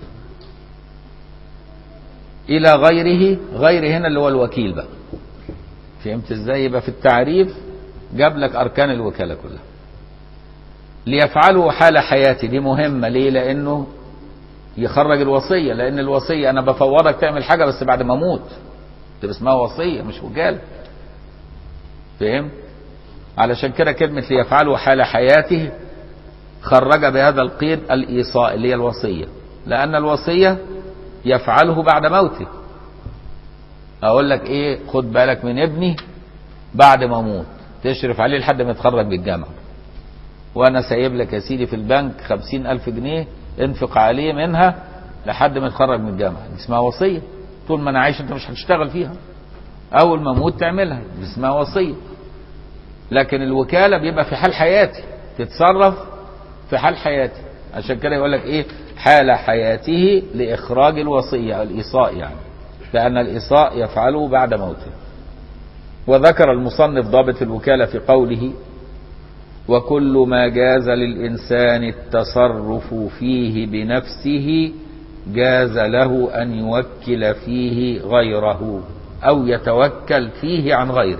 الى غيره، غير هنا اللي هو الوكيل بقى. فهمت ازاي؟ يبقى في التعريف جاب لك اركان الوكاله كلها. ليفعله حال حياتي، دي مهمه ليه؟ لانه يخرج الوصيه، لان الوصيه انا بفوضك تعمل حاجه بس بعد ما اموت، تبقى اسمها وصيه مش وكاله. فهمت؟ علشان كده كلمه ليفعله حال حياته خرج بهذا القيد الايصاء اللي هي الوصيه، لان الوصيه يفعله بعد موته. اقول لك ايه، خد بالك من ابني بعد ما اموت، تشرف عليه لحد ما يتخرج بالجامعه، وانا سايب لك يا سيدي في البنك 50,000 جنيه انفق عليه منها لحد ما يتخرج من الجامعه. دي اسمها وصيه. طول ما انا عايش انت مش هتشتغل فيها، اول ما اموت تعملها، دي اسمها وصيه. لكن الوكاله بيبقى في حال حياتي، تتصرف في حال حياتي. عشان كده يقول لك ايه، حال حياته لاخراج الوصيه، الايصاء يعني، لان الايصاء يفعله بعد موته. وذكر المصنف ضابط الوكاله في قوله: وكل ما جاز للإنسان التصرف فيه بنفسه جاز له أن يوكل فيه غيره أو يتوكل فيه عن غيره.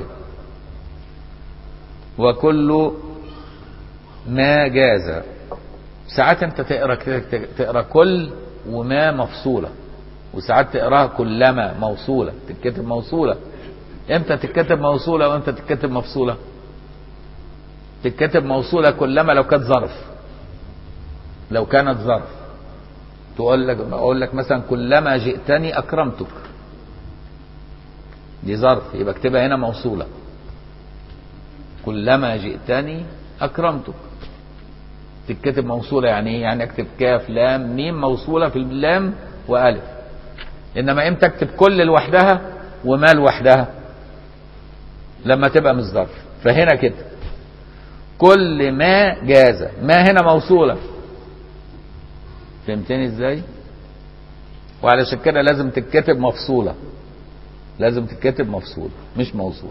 وكل ما جاز، ساعات انت تقرأ كل وما مفصولة، وساعات تقراها كلما موصولة، تتكتب موصولة. امتى تتكتب موصولة وامتى تتكتب مفصولة؟ تتكتب موصولة كلما لو كانت ظرف، لو كانت ظرف اقول لك مثلا كلما جئتني اكرمتك، دي ظرف، يبقى اكتبها هنا موصولة. كلما جئتني اكرمتك تتكتب موصولة. يعني ايه؟ يعني اكتب كاف لام ميم موصولة في اللام والف. انما امتى اكتب كل لوحدها وما لوحدها؟ لما تبقى مش ظرف. فهنا كده كل ما جاز، ما هنا موصولة. فهمتني ازاي؟ وعلشان كده لازم تتكتب مفصولة، لازم تتكتب مفصولة مش موصولة.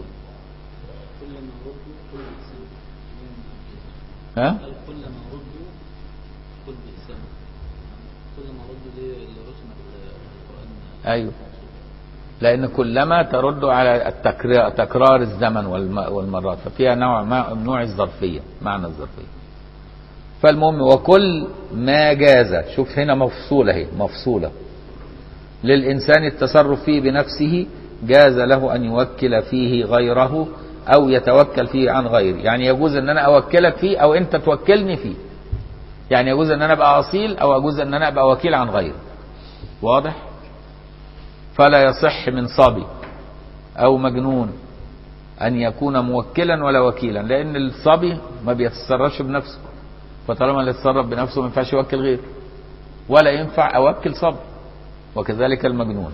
ها؟ كل ما ردوا كل بإسلام، كل ما ردوا دي اللي رسمت القرآن. ايوه، لان كلما ترد على تكرار الزمن والمرات، ففيها نوع الظرفية، معنى الظرفية. فالمهم وكل ما جاز، شوف هنا مفصولة، اهي مفصولة، للإنسان التصرف فيه بنفسه جاز له أن يوكل فيه غيره أو يتوكل فيه عن غيره. يعني يجوز أن أنا أوكلك فيه أو أنت توكلني فيه. يعني يجوز أن أنا أبقى أصيل أو يجوز أن أنا أبقى وكيل عن غيره. واضح؟ فلا يصح من صبي أو مجنون أن يكون موكلا ولا وكيلا، لأن الصبي ما بيتصرفش بنفسه، فطالما اللي يتصرف بنفسه ما ينفعش يوكل غيره، ولا ينفع أوكل صبي، وكذلك المجنون.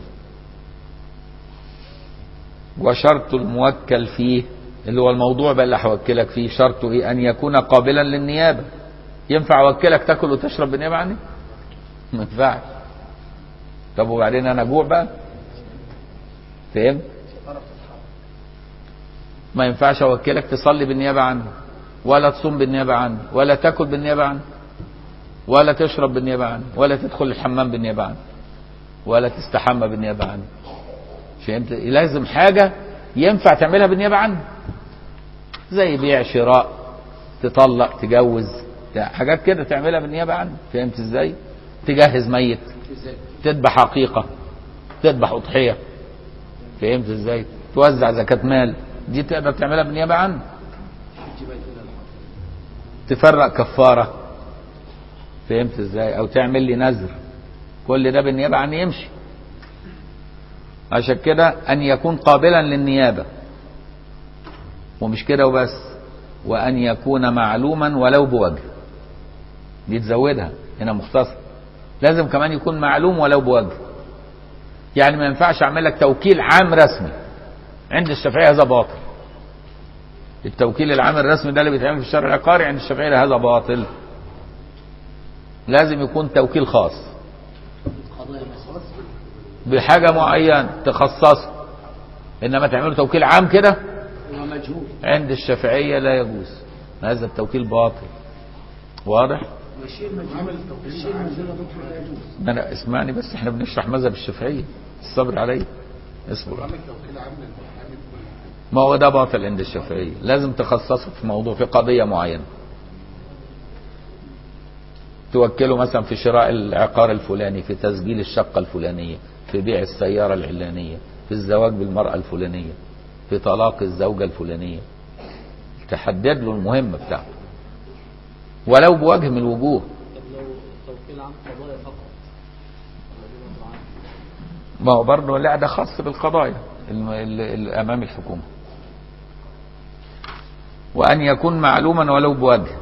وشرط الموكل فيه اللي هو الموضوع بقى اللي هوكلك فيه، شرطه ايه؟ أن يكون قابلا للنيابة. ينفع أوكلك تاكل وتشرب بالنيابة عني؟ ما ينفعش. طب وبعدين أنا أجوع بقى؟ فهمت؟ ما ينفعش أوكلك تصلي بالنيابة عني، ولا تصوم بالنيابة عني، ولا تاكل بالنيابة عني، ولا تشرب بالنيابة عني، ولا تدخل الحمام بالنيابة عني، ولا تستحمى بالنيابة عني. فهمت؟ لازم حاجة ينفع تعملها بالنيابة عني، زي بيع شراء، تطلق، تجوز، حاجات كده تعملها بالنيابة عني. فهمت ازاي؟ تجهز ميت، تذبح حقيقة، تذبح أضحية. فهمت ازاي؟ توزع زكاة مال، دي تقدر تعملها بالنيابة عني. تفرق كفارة. فهمت ازاي؟ او تعمل لي نذر، كل ده بالنيابة عني يمشي. عشان كده ان يكون قابلا للنيابة، ومش كده وبس، وان يكون معلوما ولو بوجه. دي تزودها هنا مختصر، لازم كمان يكون معلوم ولو بوجه. يعني ما ينفعش اعمل لك توكيل عام رسمي، عند الشافعية هذا باطل. التوكيل العام الرسمي ده اللي بيتعمل في الشرع العقاري عند الشافعية هذا باطل. لازم يكون توكيل خاص بحاجة معينة تخصصه. انما تعملوا توكيل عام كده هو مجهول. عند الشافعية لا يجوز، هذا التوكيل باطل. واضح؟ والشيء المجهول الشيء المجهول يا دكتور لا يجوز. انا اسمعني بس، احنا بنشرح مذهب الشافعية، الصبر علي، اصبر. ما هو ده باطل عند الشافعية، لازم تخصصه في موضوع، في قضية معينة. توكله مثلا في شراء العقار الفلاني، في تسجيل الشقة الفلانية، في بيع السيارة العلانية، في الزواج بالمرأة الفلانية، في طلاق الزوجة الفلانية. تحدد له المهمة بتاعته ولو بوجه من الوجوه. طب لو توكيل عام قضايا فقط ما هو برضه لا، ده خاص بالقضايا امام الحكومة. وان يكون معلوما ولو بوجه.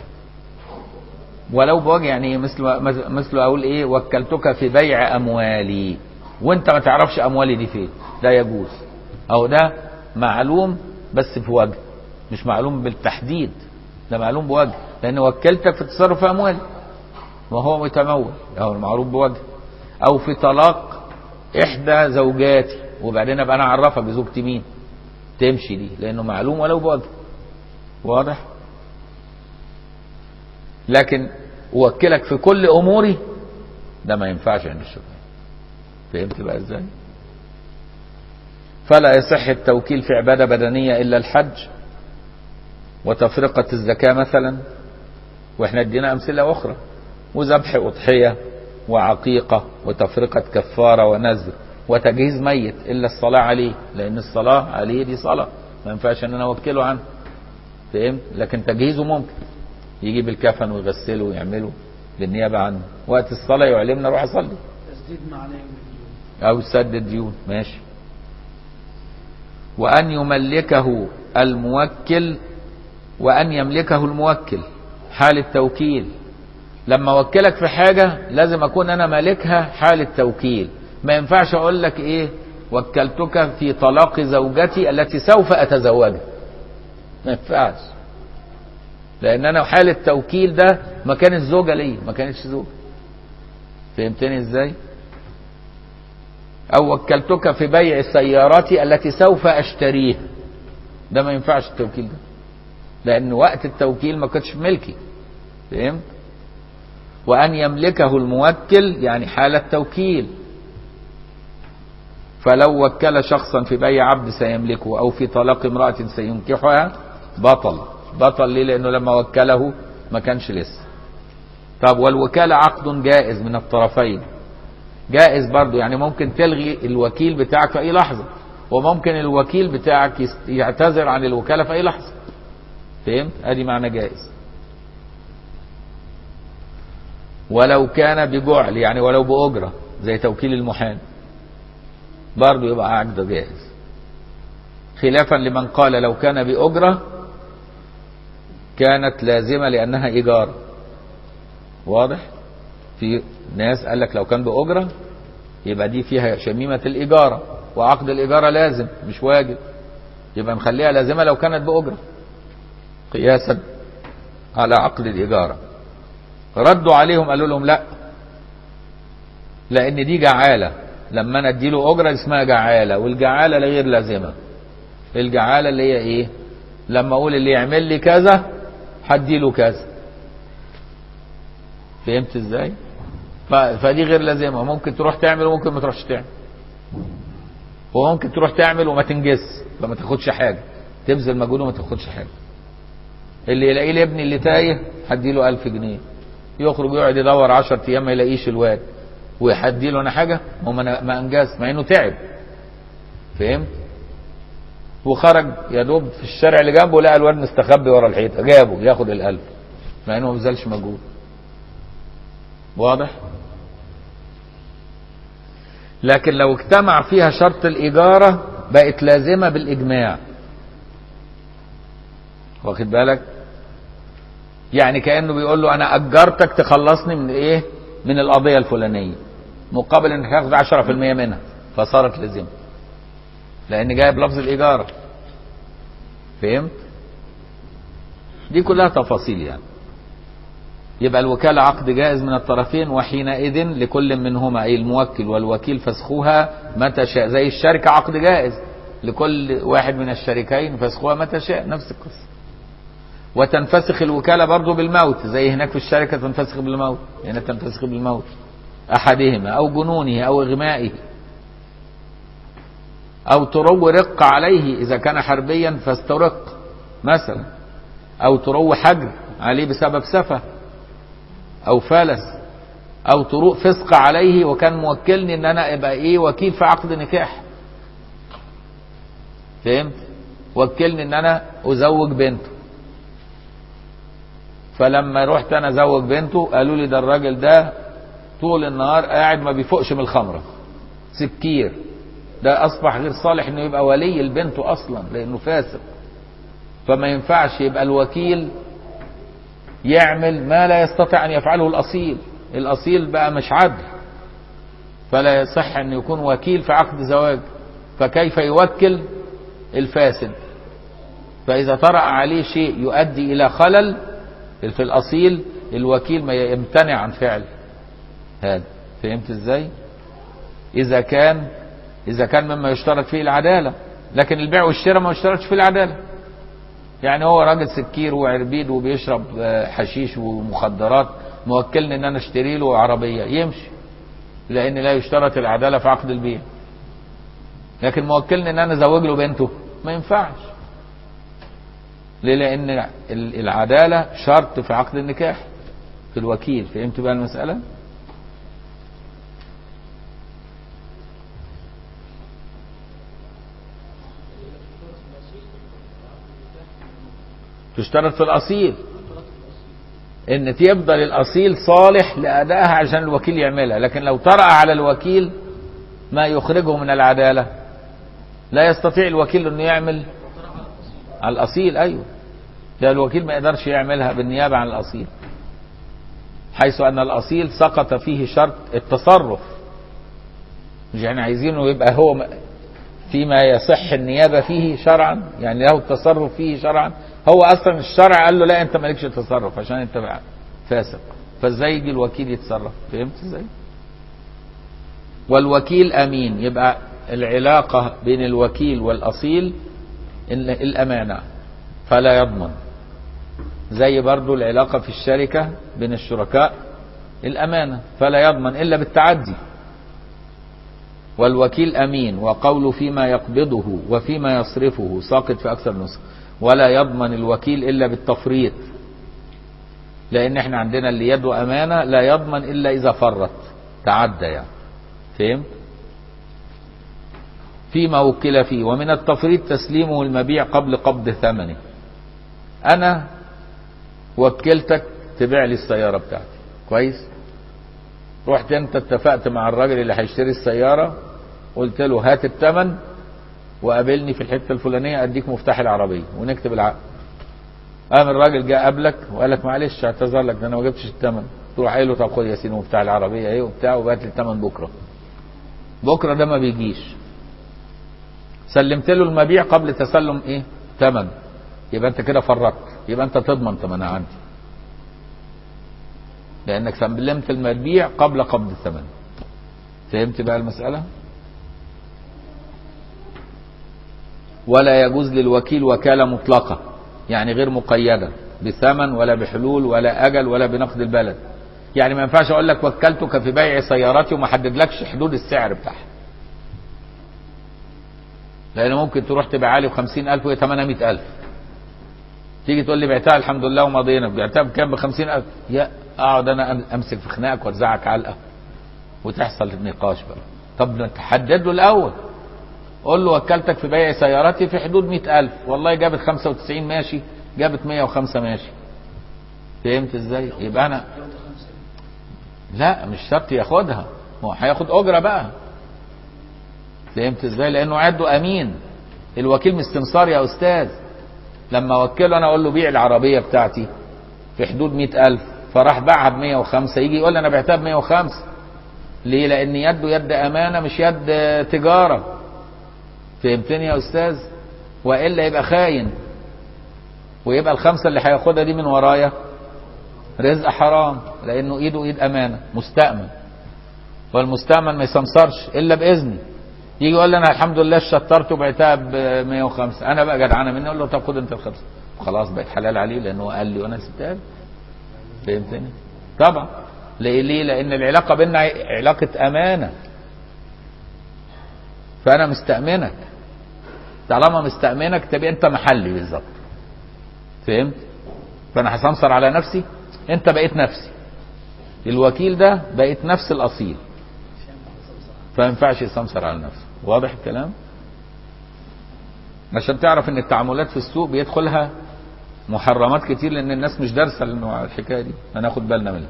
ولو بوجه يعني مثل اقول ايه، وكلتك في بيع اموالي وانت ما تعرفش اموالي دي فين، ده يجوز. او ده معلوم بس بوجه، مش معلوم بالتحديد، ده معلوم بوجه، لان وكلتك في تصرف اموالي وهو متمول، او معروف بوجه. او في طلاق احدى زوجاتي وبعدين ابقى انا اعرفك زوجتي مين، تمشي دي لانه معلوم ولو بوجه. واضح؟ لكن اوكلك في كل اموري ده ما ينفعش عند الشافعية. فهمت بقى ازاي؟ فلا يصح التوكيل في عبادة بدنية الا الحج وتفرقة الزكاة مثلا، واحنا ادينا امثلة اخرى، وذبح اضحية وعقيقة وتفرقة كفارة ونذر وتجهيز ميت، الا الصلاة عليه، لان الصلاة عليه دي صلاة ما ينفعش ان انا اوكله عنه. فهمت؟ لكن تجهيزه ممكن، يجيب الكفن ويغسله ويعمله بالنيابة عنه، وقت الصلاة يعلمنا روح اصلي، تسديد معناه او سد الديون، ماشي. وان يملكه الموكل، وان يملكه الموكل حال التوكيل. لما اوكلك في حاجة لازم اكون انا مالكها حال التوكيل. ما ينفعش اقول لك ايه، وكلتك في طلاق زوجتي التي سوف اتزوجها، ما ينفعش، لان انا حال التوكيل ده مكان الزوجة ليه، ما كانتش زوجة. فهمتني ازاي؟ او وكلتك في بيع سيارتي التي سوف اشتريها، ده ما ينفعش التوكيل ده، لان وقت التوكيل ما كنتش ملكي. فهمت؟ وان يملكه الموكل يعني حال التوكيل. فلو وكل شخصا في بيع عبد سيملكه او في طلاق امرأة سينكحها بطل ليه؟ لانه لما وكله ما كانش لسه. طب والوكالة عقد جائز من الطرفين، جائز برضو، يعني ممكن تلغي الوكيل بتاعك في اي لحظة، وممكن الوكيل بتاعك يعتذر عن الوكالة في اي لحظة. فهمت؟ ادي معنى جائز. ولو كان بجعل يعني ولو بأجرة زي توكيل المحامي برضو يبقى عقد جائز، خلافا لمن قال لو كان بأجرة كانت لازمة لأنها إيجار. واضح؟ في ناس قال لك لو كان بأجرة يبقى دي فيها شميمة الإيجارة، وعقد الإيجارة لازم مش واجب، يبقى نخليها لازمة لو كانت بأجرة قياسا على عقد الإيجارة. ردوا عليهم قالوا لهم لا، لأن دي جعالة، لما أنا أديله أجرة اسمها جعالة، والجعالة غير لازمة. الجعالة اللي هي إيه؟ لما أقول اللي يعمل لي كذا هديله كذا. فهمت إزاي؟ فدي غير لازمة، ممكن تروح تعمل وممكن ما تروحش تعمل، وممكن تروح تعمل وما تنجز فما تاخدش حاجة، تبذل مجهود وما تاخدش حاجة. اللي يلاقيه لابني اللي تايه هديله 1000 جنيه، يخرج يقعد يدور 10 أيام ما يلاقيش الواد، ويحديله أنا حاجة هو ما أنجز مع إنه تعب. فهمت؟ وخرج يا دوب في الشارع اللي جنبه لقى الواد مستخبي ورا الحيطة، جابه ياخد 1000 مع إنه ما بذلش مجهود. واضح؟ لكن لو اجتمع فيها شرط الإيجارة بقت لازمة بالإجماع. واخد بالك؟ يعني كأنه بيقول له أنا أجرتك تخلصني من إيه؟ من القضية الفلانية، مقابل إنك تاخد 10% منها، فصارت لازمة لأن جايب لفظ الإيجارة. فهمت؟ دي كلها تفاصيل يعني. يبقى الوكالة عقد جائز من الطرفين، وحينئذ لكل منهما أي الموكل والوكيل فسخوها متى شاء، زي الشركة عقد جائز، لكل واحد من الشريكين فسخها متى شاء، نفس القصة. وتنفسخ الوكالة برضو بالموت، زي هناك في الشركة تنفسخ بالموت، هنا تنفسخ بالموت أحدهما أو جنونه أو إغمائه، أو ترو رق عليه إذا كان حربيا فاسترق مثلا، أو ترو حجر عليه بسبب سفة أو فلس، أو تروء فسق عليه وكان موكلني إن أنا أبقى إيه وكيل في عقد نكاح، فهمت؟ وكلني إن أنا أزوج بنته، فلما رحت أنا أزوج بنته قالوا لي ده الراجل ده طول النهار قاعد ما بيفوقش من الخمرة، سكير، ده أصبح غير صالح إنه يبقى ولي البنت أصلا لأنه فاسق، فما ينفعش يبقى الوكيل يعمل ما لا يستطيع أن يفعله الأصيل، الأصيل بقى مش عدل، فلا يصح أن يكون وكيل في عقد زواج، فكيف يوكل الفاسد؟ فإذا طرأ عليه شيء يؤدي إلى خلل في الأصيل الوكيل ما يمتنع عن فعل هذا، فهمت ازاي؟ إذا كان مما يشترط فيه العدالة، لكن البيع والشراء ما يشترطش فيه العدالة. يعني هو راجل سكير وعربيد وبيشرب حشيش ومخدرات، موكلني ان انا اشتري له عربية، يمشي لان لا يشترط العدالة في عقد البيع. لكن موكلني ان انا ازوج له بنته ما ينفعش، ليه؟ لان العدالة شرط في عقد النكاح في الوكيل. فهمت بقى المسألة؟ تشترط في الأصيل ان يفضل الأصيل صالح لأدائها عشان الوكيل يعملها، لكن لو طرأ على الوكيل ما يخرجه من العدالة لا يستطيع الوكيل انه يعمل على الأصيل. ايوه، ده الوكيل ما يقدرش يعملها بالنيابة عن الأصيل، حيث ان الأصيل سقط فيه شرط التصرف. مش يعني عايزينه يبقى هو فيما يصح النيابة فيه شرعا، يعني له التصرف فيه شرعا، هو اصلا الشرع قال له لا انت مالكش تصرف عشان انت فاسق، فازاي يجي الوكيل يتصرف؟ فهمت ازاي؟ والوكيل امين، يبقى العلاقة بين الوكيل والاصيل الامانة فلا يضمن، زي برضو العلاقة في الشركة بين الشركاء الامانة فلا يضمن الا بالتعدي. والوكيل امين، وقوله فيما يقبضه وفيما يصرفه ساقط في اكثر نسخ، ولا يضمن الوكيل الا بالتفريط، لان احنا عندنا اللي يده امانة لا يضمن الا اذا فرط تعدى يعني، فهمت؟ فيما وكل فيه. ومن التفريط تسليمه المبيع قبل قبض ثمنه. انا وكلتك تبيع لي السيارة بتاعتي، كويس؟ رحت انت اتفقت مع الراجل اللي هيشتري السيارة، قلت له هات الثمن وقابلني في الحتة الفلانية اديك مفتاح العربية ونكتب العقد. قام الراجل جاء قابلك وقال لك معلش اعتذر لك ده انا ما جبتش الثمن، تروح قايل له طب خد يا سيدي مفتاح العربية ايه وبتاع وبات لي الثمن بكرة. بكرة ده ما بيجيش، سلمت له المبيع قبل تسلم ايه؟ ثمن، يبقى انت كده فرطت، يبقى انت تضمن ثمنها عندي لانك سلمت المبيع قبل قبض الثمن. فهمت بقى المسألة؟ ولا يجوز للوكيل وكالة مطلقة، يعني غير مقيدة بثمن ولا بحلول ولا أجل ولا بنقد البلد. يعني ما ينفعش أقول لك وكلتك في بيع سياراتي وما حددلكش حدود السعر بتاعها، لأن ممكن تروح تبيعها لي ب50,000 وهي ثمنها 100,000، تيجي تقول لي بعتها الحمد لله ومضينا، بعتها بكام؟ ب50,000. يا أقعد أنا أمسك في خناقك وأرزعك علقة وتحصل نقاش بقى. طب تحدد له الأول، قول له وكلتك في بيع سيارتي في حدود 100,000، والله جابت 95 ماشي، جابت 105 ماشي. فهمت ازاي؟ يبقى انا لا مش شرط ياخدها، هو هياخد اجره بقى. فهمت ازاي؟ لانه عده امين، الوكيل مش سمسار يا استاذ. لما اوكله انا اقول له بيع العربيه بتاعتي في حدود 100,000 فراح باعها ب105، يجي يقول لي انا بعتها ب105. ليه؟ لان يده يد امانه مش يد تجاره. فهمتني يا استاذ؟ والا يبقى خاين، ويبقى الخمسه اللي هياخدها دي من ورايا رزق حرام، لانه ايده ايد امانه، مستأمن، والمستأمن ما يسمسرش الا باذني. يجي يقول لي انا الحمد لله شطرت وبعتها ب 105، انا بقى جدعانه مني اقول له طب خد انت الخمسه، خلاص بقت حلال عليه لانه قال لي وانا سبتها له. فهمتني؟ طبعا. ليه؟ لان العلاقه بيننا علاقه امانه، فانا مستأمنك، طالما مستأمنك تبقى انت محلي بالظبط. فهمت؟ فانا هسمسر على نفسي، انت بقيت نفسي، الوكيل ده بقيت نفس الاصيل، فما ينفعش يسمسر على نفسه. واضح الكلام؟ عشان تعرف ان التعاملات في السوق بيدخلها محرمات كتير، لان الناس مش دارسه الحكايه دي، هناخد بالنا منها.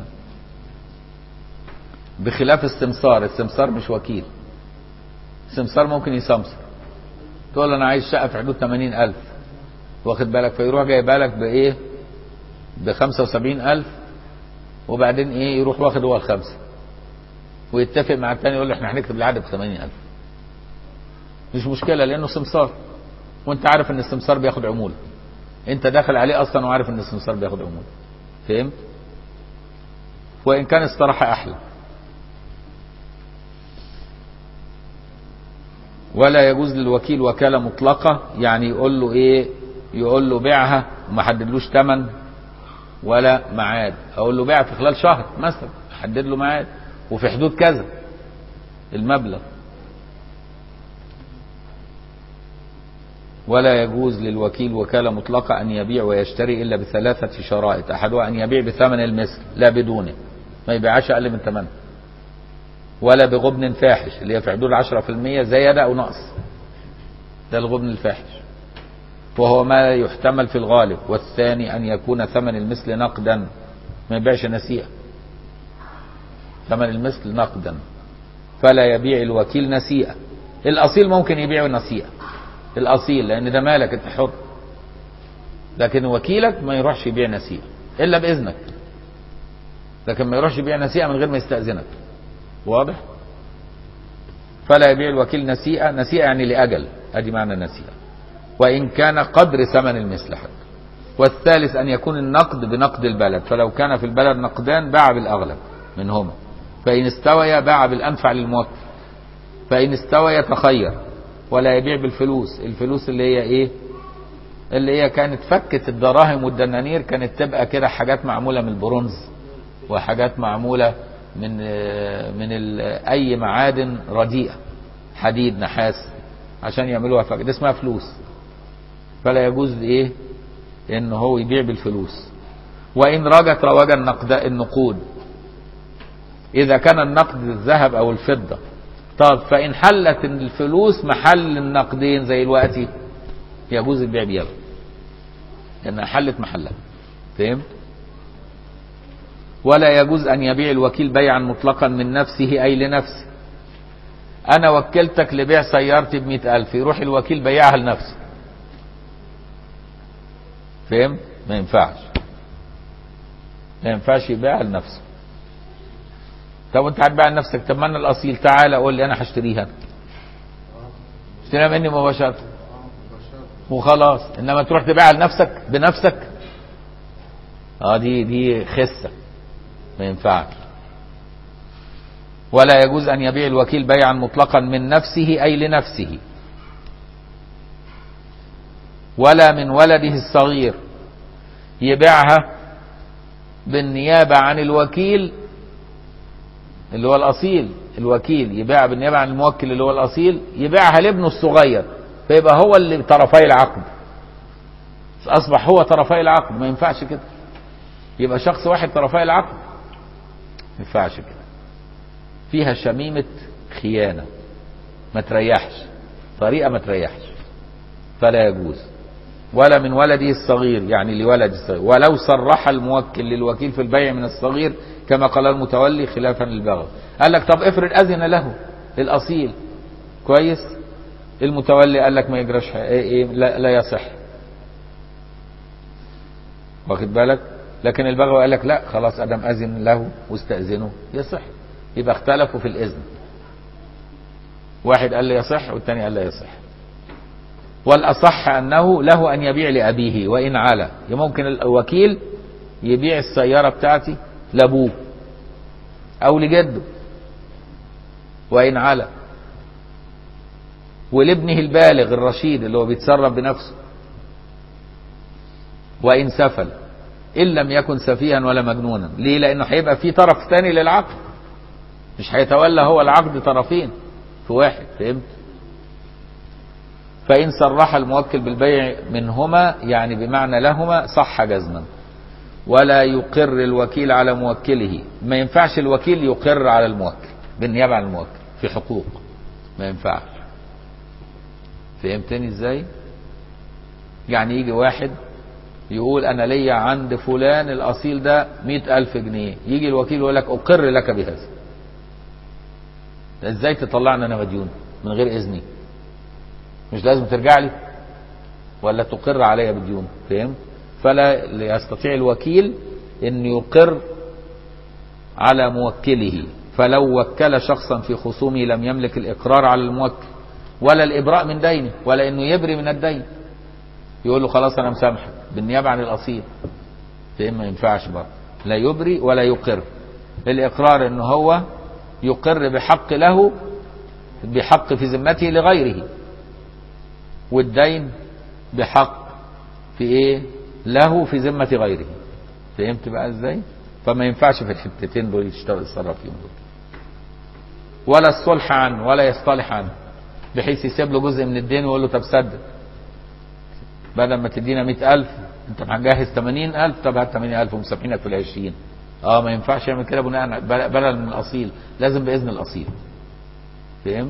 بخلاف السمسار، السمسار مش وكيل، السمسار ممكن يسمسر، تقول انا عايز شقه في حدود 80,000، واخد بالك، فيروح جايبها لك بايه؟ ب 75,000، وبعدين ايه يروح واخد هو الخمسه، ويتفق مع الثاني يقول له احنا هنكتب العقد ب 80,000. مش مشكله لانه سمسار، وانت عارف ان السمسار بياخد عموله، انت داخل عليه اصلا وعارف ان السمسار بياخد عموله. فهمت؟ وان كان الصراحه احلى. ولا يجوز للوكيل وكاله مطلقه، يعني يقول له ايه؟ يقول له بيعها وما حددلوش ثمن ولا ميعاد، اقول له بيعها في خلال شهر مثلا، احدد له ميعاد وفي حدود كذا المبلغ. ولا يجوز للوكيل وكالة مطلقة أن يبيع ويشتري إلا بثلاثة شرائط، أحدها أن يبيع بثمن المثل لا بدونه، ما يبيعش أقل من ثمنه، ولا بغبن فاحش اللي هي في حدود 10% زيادة أو نقص، ده الغبن الفاحش وهو ما يحتمل في الغالب. والثاني أن يكون ثمن المثل نقدا، ما يبيعش نسيئة، ثمن المثل نقدا، فلا يبيع الوكيل نسيئة. الأصيل ممكن يبيع نسيئة، الأصيل لأن ده مالك أنت حر، لكن وكيلك ما يروحش يبيع نسيئة إلا بإذنك، لكن ما يروحش يبيع نسيئة من غير ما يستأذنك. واضح؟ فلا يبيع الوكيل نسيئة، نسيئة يعني لأجل، أدي معنى نسيئة، وإن كان قدر ثمن المثل حتى. والثالث أن يكون النقد بنقد البلد، فلو كان في البلد نقدان باع بالأغلب منهما، فإن استوى باع بالأنفع للموكل، فإن استوى تخير. ولا يبيع بالفلوس، الفلوس اللي هي ايه؟ اللي هي كانت فكة الدراهم والدنانير، كانت تبقى كده حاجات معمولة من البرونز وحاجات معمولة من اي معادن رديئة، حديد نحاس، عشان يعملوها فكة، دي اسمها فلوس. فلا يجوز ايه؟ ان هو يبيع بالفلوس. وان رجت رواج النقود، اذا كان النقد الذهب او الفضة. طب فإن حلت الفلوس محل النقدين زي الوقتي يجوز البيع بيها، لأنها حلت محلها. فهمت؟ ولا يجوز أن يبيع الوكيل بيعا مطلقا من نفسه أي لنفسه. أنا وكلتك لبيع سيارتي ب100,000، يروح الوكيل بيعها لنفسه. فهمت؟ ما ينفعش، ما ينفعش يبيعها لنفسه. طب انت هتبيع لنفسك، طب ما انا الاصيل، تعالى قول لي انا هشتريها، اشتريها مني مباشرة وخلاص. انما تروح تبيعها لنفسك بنفسك، دي خسة، ما ينفعش. ولا يجوز ان يبيع الوكيل بيعا مطلقا من نفسه اي لنفسه، ولا من ولده الصغير، يبيعها بالنيابة عن الوكيل اللي هو الأصيل، الوكيل يبيع بالنيابة عن الموكل اللي هو الأصيل، يبيعها لابنه الصغير، فيبقى هو اللي طرفي العقد، أصبح هو طرفي العقد. ما ينفعش كده، يبقى شخص واحد طرفي العقد، ما ينفعش كده، فيها شميمة خيانة، ما تريحش، طريقة ما تريحش، فلا يجوز. ولا من ولده الصغير، يعني لولد الصغير، ولو صرح الموكل للوكيل في البيع من الصغير كما قال المتولي خلافا للبغوي. قال لك طب افرض أذن له الأصيل، كويس، المتولي قال لك ما يجراش لا يصح، واخد بالك، لكن البغوي قال لك لا خلاص ادم أذن له واستأذنه يصح. يبقى اختلفوا في الإذن، واحد قال لي يصح والثاني قال لا يصح. والأصح أنه له أن يبيع لأبيه وإن علا، ممكن الوكيل يبيع السيارة بتاعتي لأبوه أو لجده وإن علا، ولابنه البالغ الرشيد اللي هو بيتصرف بنفسه وإن سفل، إن لم يكن سفيها ولا مجنونا. ليه؟ لأنه هيبقى في طرف ثاني للعقد، مش هيتولى هو العقد طرفين في واحد. فهمت؟ فإن صرح الموكل بالبيع منهما يعني بمعنى لهما صح جزما. ولا يقر الوكيل على موكله، ما ينفعش الوكيل يقر على الموكل بالنيابة عن الموكل في حقوق، ما ينفعش. فهمتني ازاي؟ يعني يجي واحد يقول انا ليا عند فلان الاصيل ده 100,000 جنيه، يجي الوكيل يقول لك اقر لك بهذا. ازاي تطلعني انا مديون من غير اذني؟ مش لازم ترجع لي ولا تقر علي بديون؟ فهمت؟ فلا يستطيع الوكيل ان يقر على موكله. فلو وكل شخصا في خصومه لم يملك الاقرار على الموكل ولا الابراء من دينه ولا انه يبري من الدين. يقول له خلاص انا مسامحك بالنيابه عن الاصيل. فما ينفعش بقى، لا يبري ولا يقر. الاقرار ان هو يقر بحق له، بحق في ذمته لغيره، والدين بحق في ايه له في ذمه غيره. فهمت بقى ازاي؟ فما ينفعش في الحتتين دول يتصرف فيهم دول. ولا الصلح عنه ولا يصطلح عنه، بحيث يسيب له جزء من الدين ويقول له طب سدد، بدل ما تدينا 100,000 انت هتجهز 80,000، طب هات 80,000 ومسامحينك في ال20. ما ينفعش يعمل كده بناء بدل من الاصيل، لازم باذن الاصيل. فهمت؟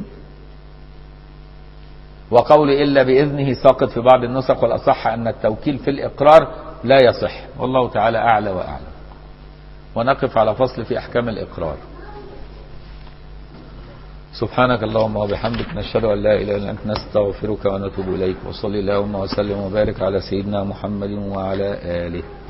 وقول الا باذنه ساقط في بعض النسخ، والاصح ان التوكيل في الاقرار لا يصح، والله تعالى اعلى واعلم. ونقف على فصل في احكام الاقرار. سبحانك اللهم وبحمدك، نشهد ان لا اله الا انت، نستغفرك ونتوب اليك. وصلي اللهم وسلم وبارك على سيدنا محمد وعلى اله.